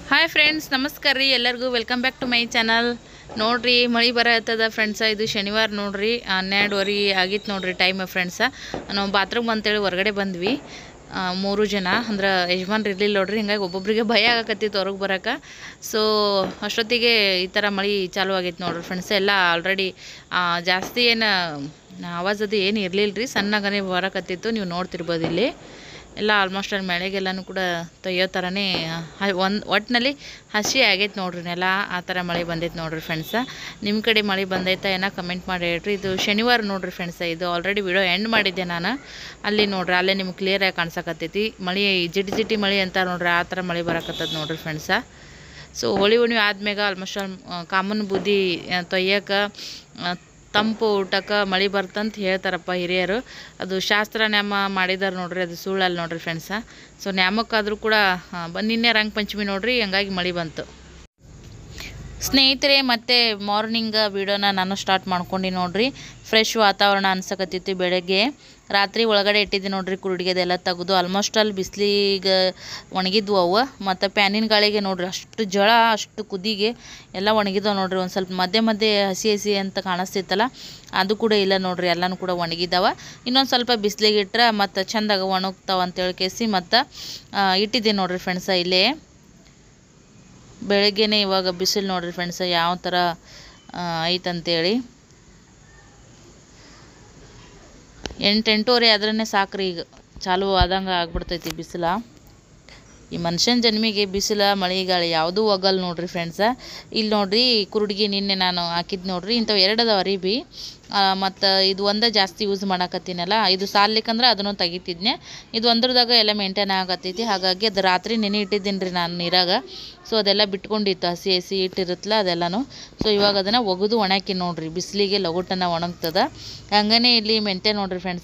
Hi friends, ನಮಸ್ಕಾರ ರೀ ಎಲ್ಲರಿಗೂ. Welcome back to my channel. ನೋಡ್ರಿ, ಮಳೆ ಬರತ್ತದ ಫ್ರೆಂಡ್ಸ. ಇದು ಶನಿವಾರ ನೋಡ್ರಿ, 12:30 ಆಗಿತ್ತು ನೋಡ್ರಿ ಟೈಮ್ ಫ್ರೆಂಡ್ಸ. ನಾವು ಬಾತ್ರೂಮ್ ಅಂತೇಳಿ ಹೊರಗಡೆ ಬಂದ್ವಿ. 3 ಜನ ಅಂದ್ರೆ ಯಜಮಾನ್ರು ಇರಲಿಲ್ಲ ನೋಡ್ರಿ. ಹಿಂಗಾಗಿ ಒಬ್ಬೊಬ್ಬರಿಗೆ ಭಯ ಆಗಕತ್ತಿತ್ತು ಹೊರಗೆ ಬರೋಕೆ. ಸೊ ಅಷ್ಟೊತ್ತಿಗೆ ಈ ಥರ ಮಳೆ ಚಾಲು ಆಗೈತೆ ನೋಡ್ರಿ ಫ್ರೆಂಡ್ಸ. ಎಲ್ಲ ಆಲ್ರೆಡಿ ಜಾಸ್ತಿ ಏನು ಆವಾಜ್ ಅದು ಏನು ಇರಲಿಲ್ಲ ರೀ, ಸಣ್ಣಗನೇ ಬರಕತ್ತಿತ್ತು. ನೀವು ನೋಡ್ತಿರ್ಬೋದು ಇಲ್ಲಿ ಎಲ್ಲ ಆಲ್ಮೋಸ್ಟ್ ಅಲ್ಲಿ ಮಳೆಗೆಲ್ಲನೂ ಕೂಡ ತೊಯ್ಯೋ ಥರನೇ ಒಟ್ಟಿನಲ್ಲಿ ಹಸಿ ಆಗೈತೆ ನೋಡ್ರಿ ನೆಲ. ಆ ಥರ ಮಳೆ ಬಂದೈತೆ ನೋಡ್ರಿ ಫ್ರೆಂಡ್ಸ. ನಿಮ್ಮ ಕಡೆ ಮಳೆ ಬಂದೈತಾ ಏನೋ ಕಮೆಂಟ್ ಮಾಡಿ ಹೇಳ್ರಿ. ಇದು ಶನಿವಾರ ನೋಡ್ರಿ ಫ್ರೆಂಡ್ಸ. ಇದು ಆಲ್ರೆಡಿ ವಿಡಿಯೋ ಎಂಡ್ ಮಾಡಿದ್ದೆ ನಾನು. ಅಲ್ಲಿ ನೋಡ್ರಿ, ಅಲ್ಲೇ ನಿಮ್ಗೆ ಕ್ಲಿಯರಾಗಿ ಕಾಣಿಸಕತ್ತೈತಿ ಮಳೆ. ಜಿಟಿ ಜಿಟಿ ಮಳೆ ಅಂತ ನೋಡ್ರಿ, ಆ ಥರ ಮಳೆ ಬರಕತ್ತದ ನೋಡ್ರಿ ಫ್ರೆಂಡ್ಸ. ಸೊ ಹೋಳಿ ಹುಣ್ಣಿಮೆ ಆದ್ಮ್ಯಾಗ ಆಲ್ಮೋಸ್ಟ್ ಕಾಮನ್ ಬೂದಿ ತೊಯ್ಯಕ್ಕೆ ತಂಪು ಊಟಕ್ಕೆ ಮಳೆ ಬರ್ತಂತ ಹೇಳ್ತಾರಪ್ಪ ಹಿರಿಯರು. ಅದು ಶಾಸ್ತ್ರ ನ್ಯಾಮ ಮಾಡಿದಾರೆ ನೋಡ್ರಿ, ಅದು ಸುಳ್ಳಲ್ಲಿ ನೋಡ್ರಿ ಫ್ರೆಂಡ್ಸ. ಸೊ ನ್ಯಾಮಕ್ಕಾದರೂ ಕೂಡ ನಿನ್ನೆ ರಂಗ ಪಂಚಮಿ ನೋಡ್ರಿ, ಹಂಗಾಗಿ ಮಳೆ ಬಂತು ಸ್ನೇಹಿತರೆ. ಮತ್ತು ಮಾರ್ನಿಂಗ್ ವೀಡಿಯೋನ ನಾನು ಸ್ಟಾರ್ಟ್ ಮಾಡ್ಕೊಂಡು ನೋಡ್ರಿ. ಫ್ರೆಶ್ ವಾತಾವರಣ ಅನ್ಸಕತ್ತಿತ್ತು ಬೆಳಗ್ಗೆ. ರಾತ್ರಿ ಒಳಗಡೆ ಇಟ್ಟಿದ್ದೆ ನೋಡ್ರಿ, ಕುರುಡಿಗೆದೆಲ್ಲ ತೆಗೆದು ಆಲ್ಮೋಸ್ಟ್ ಅಲ್ಲಿ ಬಿಸಿಲಿಗೆ ಒಣಗಿದ್ವು ಅವು. ಮತ್ತು ಪ್ಯಾನಿನ ಗಾಳಿಗೆ ನೋಡ್ರಿ ಅಷ್ಟು ಜಳ, ಅಷ್ಟು ಕುದಿಗೆ ಎಲ್ಲ ಒಣಗಿದ್ವು ನೋಡ್ರಿ. ಒಂದು ಸ್ವಲ್ಪ ಮಧ್ಯೆ ಮಧ್ಯೆ ಹಸಿ ಹಸಿ ಅಂತ ಕಾಣಿಸ್ತಿತ್ತಲ್ಲ, ಅದು ಕೂಡ ಇಲ್ಲ ನೋಡ್ರಿ, ಎಲ್ಲನೂ ಕೂಡ ಒಣಗಿದ್ದಾವ. ಇನ್ನೊಂದು ಸ್ವಲ್ಪ ಬಿಸಿಲಿಗೆ ಇಟ್ಟರೆ ಮತ್ತು ಚೆಂದಾಗ ಒಣಗ್ತಾವ ಅಂತೇಳಿ ಕೇಸಿ ಮತ್ತು ಇಟ್ಟಿದ್ದೆ ನೋಡ್ರಿ ಫ್ರೆಂಡ್ಸ. ಇಲ್ಲೇ ಬೆಳಗ್ಗೆನೇ ಇವಾಗ ಬಿಸಿಲು ನೋಡ್ರಿ ಫ್ರೆಂಡ್ಸ ಯಾವ ಥರ ಐತಂತೇಳಿ. 8-8:30 ಆದ್ರೇ ಸಾಕ್ರಿ, ಈಗ ಚಾಲು ಆದಂಗೆ ಆಗ್ಬಿಡ್ತೈತಿ ಬಿಸಿಲ. ಈ ಮನುಷ್ಯನ ಜನ್ಮಿಗೆ ಬಿಸಿಲ ಮಳೆ ಗಾಳಿ ಯಾವುದೂ ಒಗಲ್ ನೋಡ್ರಿ ಫ್ರೆಂಡ್ಸ. ಇಲ್ಲಿ ನೋಡ್ರಿ, ಕುರುಡಿಗೆ ನಿನ್ನೆ ನಾನು ಹಾಕಿದ್ದು ನೋಡ್ರಿ. ಇಂಥವು 2 ಅದಾವ ಅರಿಬಿ. ಮತ್ತು ಇದು ಒಂದೇ ಜಾಸ್ತಿ ಯೂಸ್ ಮಾಡಕತ್ತೀನಲ್ಲ, ಇದು ಸಾಲ್ಲಿಕ್ಕಂದ್ರೆ ಅದನ್ನು ತೆಗಿತಿದ್ನೆ. ಇದು ಒಂದ್ರದಾಗ ಎಲ್ಲ ಮೇಂಟೈನ್ ಆಗತ್ತೈತಿ. ಹಾಗಾಗಿ ಅದು ರಾತ್ರಿ ನೆನೆ ಇಟ್ಟಿದ್ದೀನಿ ರೀ ನಾನು ನೀರಾಗ. ಸೊ ಅದೆಲ್ಲ ಬಿಟ್ಕೊಂಡಿತ್ತು, ಹಸಿ ಹಸಿ ಇಟ್ಟಿರುತ್ತಲ್ಲ ಅದೆಲ್ಲನೂ. ಸೊ ಇವಾಗ ಅದನ್ನು ಒಗೆದು ಒಣಾಕಿ ನೋಡ್ರಿ, ಬಿಸಿಲಿಗೆ ಲಗುಟನ ಒಣಗ್ತದ. ಹಂಗನೇ ಇಲ್ಲಿ ಮೆಂತೆ ನೋಡ್ರಿ ಫ್ರೆಂಡ್ಸ,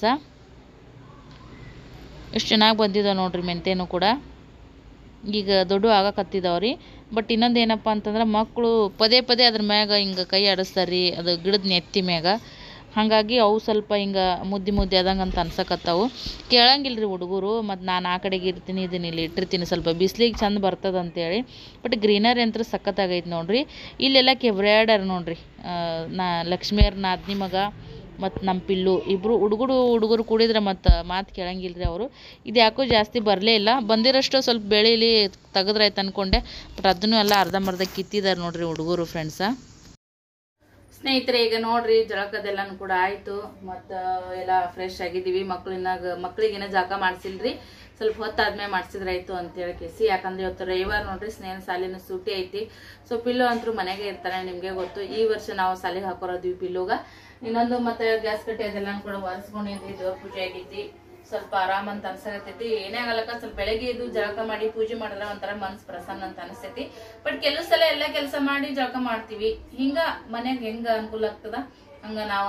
ಎಷ್ಟು ಚೆನ್ನಾಗಿ ಬಂದಿದ್ದಾವೆ ನೋಡ್ರಿ ಮೆಂತೆನೂ ಕೂಡ. ಈಗ ದೊಡ್ಡ ಆಗಕತ್ತಿದಾವ್ರಿ. ಬಟ್ ಇನ್ನೊಂದು ಏನಪ್ಪ ಅಂತಂದ್ರೆ, ಮಕ್ಕಳು ಪದೇ ಪದೇ ಅದ್ರ ಮ್ಯಾಗ ಹಿಂಗೆ ಕೈ ಆಡಿಸ್ತಾರೆ ರೀ, ಅದು ಗಿಡದ ನೆತ್ತಿ ಮ್ಯಾಗ. ಹಾಗಾಗಿ ಅವು ಸ್ವಲ್ಪ ಹಿಂಗೆ ಮುದ್ದೆ ಆದಂಗೆ ಅಂತ ಅನ್ಸಕತ್ತಾವು. ಕೇಳಂಗಿಲ್ಲ ರೀ ಹುಡುಗರು. ಮತ್ತು ನಾನು ಆ ಕಡೆಗೆ ಇರ್ತೀನಿ, ಇದನ್ನ ಇಲ್ಲಿ ಇಟ್ಟಿರ್ತೀನಿ, ಸ್ವಲ್ಪ ಬಿಸಿಲಿಗೆ ಚಂದ ಬರ್ತದೆ ಅಂತೇಳಿ. ಬಟ್ ಗ್ರೀನರಿ ಅಂತ ಸಖತ್ತಾಗೈತೆ ನೋಡ್ರಿ. ಇಲ್ಲೆಲ್ಲ ಕೆಬ್ರ್ಯಾಡರ್ ನೋಡ್ರಿ. ಲಕ್ಷ್ಮಿಯವ್ರ ನಾದ್ನಿ ಮಗ ಮತ್ತು ನಮ್ಮ ಪಿಲ್ಲು ಇಬ್ಬರು ಹುಡುಗರು ಕೂಡಿದ್ರೆ ಮತ್ತು ಮಾತು ಕೇಳಂಗಿಲ್ಲ ರೀ ಅವರು. ಇದು ಯಾಕೋ ಜಾಸ್ತಿ ಬರಲೇ ಇಲ್ಲ. ಬಂದಿರೋಷ್ಟು ಸ್ವಲ್ಪ ಬೆಳೀಲಿ ತೆಗೆದ್ರಾಯ್ತು ಅಂದ್ಕೊಂಡೆ. ಬಟ್ ಅದನ್ನು ಎಲ್ಲ ಅರ್ಧಂಬರ್ಧ ಕಿತ್ತಿದ್ದಾರೆ ನೋಡ್ರಿ ಹುಡುಗರು ಫ್ರೆಂಡ್ಸ. ಸ್ನೇಹಿತರೆ, ಈಗ ನೋಡ್ರಿ ಜಳಕದೆಲ್ಲನೂ ಕೂಡ ಆಯಿತು. ಮತ್ತು ಎಲ್ಲ ಫ್ರೆಶ್ ಆಗಿದ್ದೀವಿ. ಮಕ್ಕಳಿಗೇನೋ ಜಳಕ ಮಾಡಿಸಿಲ್ರಿ, ಸ್ವಲ್ಪ ಹೊತ್ತಾದ್ಮೇಲೆ ಮಾಡಿಸಿದ್ರಾಯ್ತು ಅಂತೇಳಿ ಕೇಸಿ. ಯಾಕಂದ್ರೆ ಇವತ್ತು ರವಿವಾರ ನೋಡ್ರಿ, ಸ್ನೇಹ ಸಾಲಿನ ಸೂಟಿ ಐತಿ. ಸೊ ಪಿಲ್ಲು ಅಂತೂ ಮನೆಗೆ ಇರ್ತಾನೆ, ನಿಮಗೆ ಗೊತ್ತು. ಈ ವರ್ಷ ನಾವು ಸಾಲಿಗೆ ಹಾಕೋರೋದ್ವಿ ಪಿಲ್ಲುಗ. ಇನ್ನೊಂದು ಮತ್ತೆ ಗ್ಯಾಸ್ ಕಟ್ಟೆ ಅದೆಲ್ಲನೂ ಕೂಡ ಒರೆಸ್ಕೊಂಡಿದ್ವಿ, ದೇವ್ರ ಪೂಜೆ ಆಗೈತಿ. ಸ್ವಲ್ಪ ಆರಾಮ್ ಅಂತ ಅನ್ಸಕತ್ತೈತಿ. ಏನೇ ಆಗಲಕ್ಕ ಸ್ವಲ್ಪ ಬೆಳಗ್ಗೆ ಎದ್ದು ಜಳಕ ಮಾಡಿ ಪೂಜೆ ಮಾಡಿದ್ರೆ ಒಂಥರ ಮನ್ಸು ಪ್ರಸನ್ನ ಅಂತ ಅನಿಸ್ತೈತಿ. ಬಟ್ ಕೆಲವು ಸಲ ಎಲ್ಲ ಕೆಲಸ ಮಾಡಿ ಜಳಕ ಮಾಡ್ತೀವಿ. ಹಿಂಗ ಮನ್ಯಾಗ ಹೆಂಗ ಅನುಕೂಲ ಆಗ್ತದ ಹಂಗ ನಾವ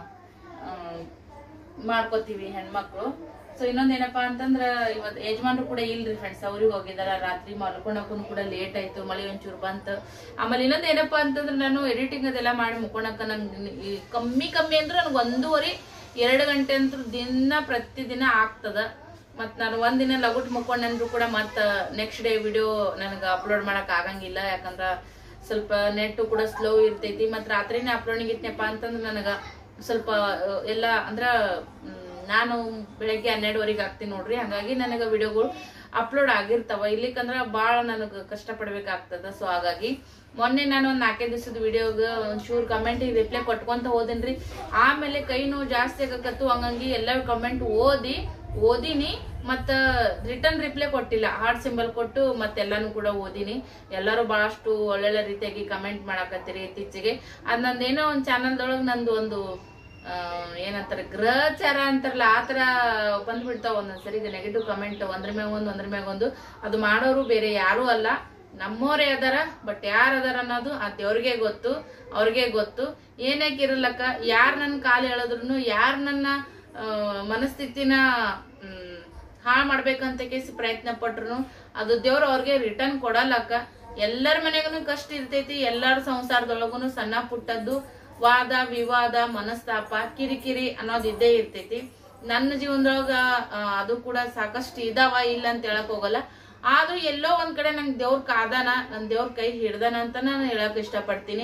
ಮಾಡ್ಕೋತೀವಿ ಹೆಣ್ಮಕ್ಳು. ಸೊ ಇನ್ನೊಂದೇನಪ್ಪಾ ಅಂತಂದ್ರ, ಇವತ್ತು ಯಜಮಾನ್ರು ಕೂಡ ಇಲ್ರಿ ಫ್ರೆಂಡ್ಸ್, ಅವ್ರಿಗೆ ಹೋಗಿದಾರ. ರಾತ್ರಿ ಮಲ್ಕೊಳಕ್ಕೂ ಕೂಡ ಲೇಟ್ ಆಯ್ತು, ಮಳೆ ಒಂಚೂರು ಬಂತು. ಆಮೇಲೆ ಇನ್ನೊಂದು ಏನಪ್ಪಾ ಅಂತಂದ್ರೆ, ನಾನು ಎಡಿಟಿಂಗ್ ಅದೆಲ್ಲ ಮಾಡಿ ಮುಕ್ಕೊಳಕ ನಂಗೆ ಕಮ್ಮಿ ಅಂದ್ರೆ ನನಗೆ 1.5-2 ಗಂಟೆ ಅಂತೂ ಪ್ರತಿದಿನ ಆಗ್ತದ. ಮತ್ತು ನಾನು ಒಂದಿನ ಲಗುಟ್ ಮುಕ್ಕೊಂಡ್ರು ಕೂಡ ಮತ್ತು ನೆಕ್ಸ್ಟ್ ಡೇ ವಿಡಿಯೋ ನನಗೆ ಅಪ್ಲೋಡ್ ಮಾಡಕ್ ಆಗಂಗಿಲ್ಲ. ಯಾಕಂದ್ರೆ ಸ್ವಲ್ಪ ನೆಟ್ಟು ಕೂಡ ಸ್ಲೋ ಇರ್ತೈತಿ. ಮತ್ತು ರಾತ್ರಿನೇ ಅಪ್ಲೋಡಿಂಗ್ ಇತ್ತನಪ್ಪ ಅಂತಂದ್ರೆ ನನಗೆ ಸ್ವಲ್ಪ ಎಲ್ಲ ಅಂದ್ರೆ ನಾನು ಬೆಳಗ್ಗೆ 12:30 ಆಗ್ತೀನಿ ನೋಡ್ರಿ. ಹಾಗಾಗಿ ನನಗೆ ವಿಡಿಯೋಗಳು ಅಪ್ಲೋಡ್ ಆಗಿರ್ತಾವ. ಇಲ್ಲಿಕಂದ್ರೆ ಭಾಳ ನನಗೆ ಕಷ್ಟಪಡ್ಬೇಕಾಗ್ತದ. ಸೊ ಹಾಗಾಗಿ ಮೊನ್ನೆ ನಾನು ಒಂದು 4 ದಿವಸದ ವಿಡಿಯೋಗೆ ಒಂಚೂರು ಕಮೆಂಟ್ ರಿಪ್ಲೈ ಕೊಟ್ಕೊಂತ ಹೋದೇನ್ರಿ. ಆಮೇಲೆ ಕೈ ನೋವು ಜಾಸ್ತಿ ಆಗಕತ್ತು. ಹಂಗಾಗಿ ಎಲ್ಲ ಕಮೆಂಟ್ ಓದಿನಿ, ಮತ್ತು ರಿಟರ್ನ್ ರಿಪ್ಲೈ ಕೊಟ್ಟಿಲ್ಲ. ಹಾರ್ಟ್ ಸಿಂಬಲ್ ಕೊಟ್ಟು ಮತ್ತೆಲ್ಲಾನು ಕೂಡ ಓದಿನಿ. ಎಲ್ಲರೂ ಬಹಳಷ್ಟು ಒಳ್ಳೊಳ್ಳೆ ರೀತಿಯಾಗಿ ಕಮೆಂಟ್ ಮಾಡಕತ್ತೀರಿ ಇತ್ತೀಚೆಗೆ. ಅದು ನಂದೇನೋ ಒಂದು ಚಾನಲ್ದೊಳಗೆ ನಂದು ಒಂದು ಏನಂತಾರೆ ಗ್ರಹಚಾರ ಅಂತಾರಲ್ಲ, ಆ ಥರ ಬಂದ್ಬಿಡ್ತಾವ ಒಂದೊಂದ್ಸರಿ ನೆಗೆಟಿವ್ ಕಮೆಂಟ್, ಒಂದ್ರ ಮ್ಯಾಗೊಂದು. ಅದು ಮಾಡೋರು ಬೇರೆ ಯಾರೂ ಅಲ್ಲ, ನಮ್ಮೋರೇ ಅದಾರ. ಬಟ್ ಯಾರು ಅದಾರ ಅನ್ನೋದು ಆ ದೇವ್ರಿಗೆ ಗೊತ್ತು, ಅವ್ರಿಗೆ ಗೊತ್ತು. ಏನಕ್ಕೆ ಇರಲಕ್ಕ, ಯಾರು ನನ್ನ ಕಾಲು ಎಳೆದ್ರು, ಯಾರು ನನ್ನ ಮನಸ್ಥಿತಿನ ಹಾಳು ಮಾಡ್ಬೇಕಂತ ಕೇಸಿ ಪ್ರಯತ್ನ ಪಟ್ರು ಅದು ದೇವ್ರು ಅವ್ರಿಗೆ ರಿಟರ್ನ್ ಕೊಡಲ್ಲಕ್ಕ. ಎಲ್ಲರ ಮನೆಗೂ ಕಷ್ಟ ಇರ್ತೈತಿ. ಎಲ್ಲರ ಸಂಸಾರದೊಳಗೂ ಸಣ್ಣ ಪುಟ್ಟದ್ದು ವಾದ ವಿವಾದ, ಮನಸ್ತಾಪ, ಕಿರಿಕಿರಿ ಅನ್ನೋದು ಇದ್ದೇ ಇರ್ತೈತಿ. ನನ್ನ ಜೀವನದೊಳಗ ಅದು ಕೂಡ ಸಾಕಷ್ಟು ಇದಾವ, ಇಲ್ಲ ಅಂತ ಹೇಳಕ್ ಹೋಗಲ್ಲ. ಆದ್ರೂ ಎಲ್ಲೋ ಒಂದ್ ಕಡೆ ನಂಗೆ ದೇವ್ರ ಕಾದಾನ, ನನ್ ದೇವ್ರ ಕೈ ಹಿಡ್ದಾನ ಅಂತ ನಾನು ಹೇಳಕ್ ಇಷ್ಟಪಡ್ತೀನಿ.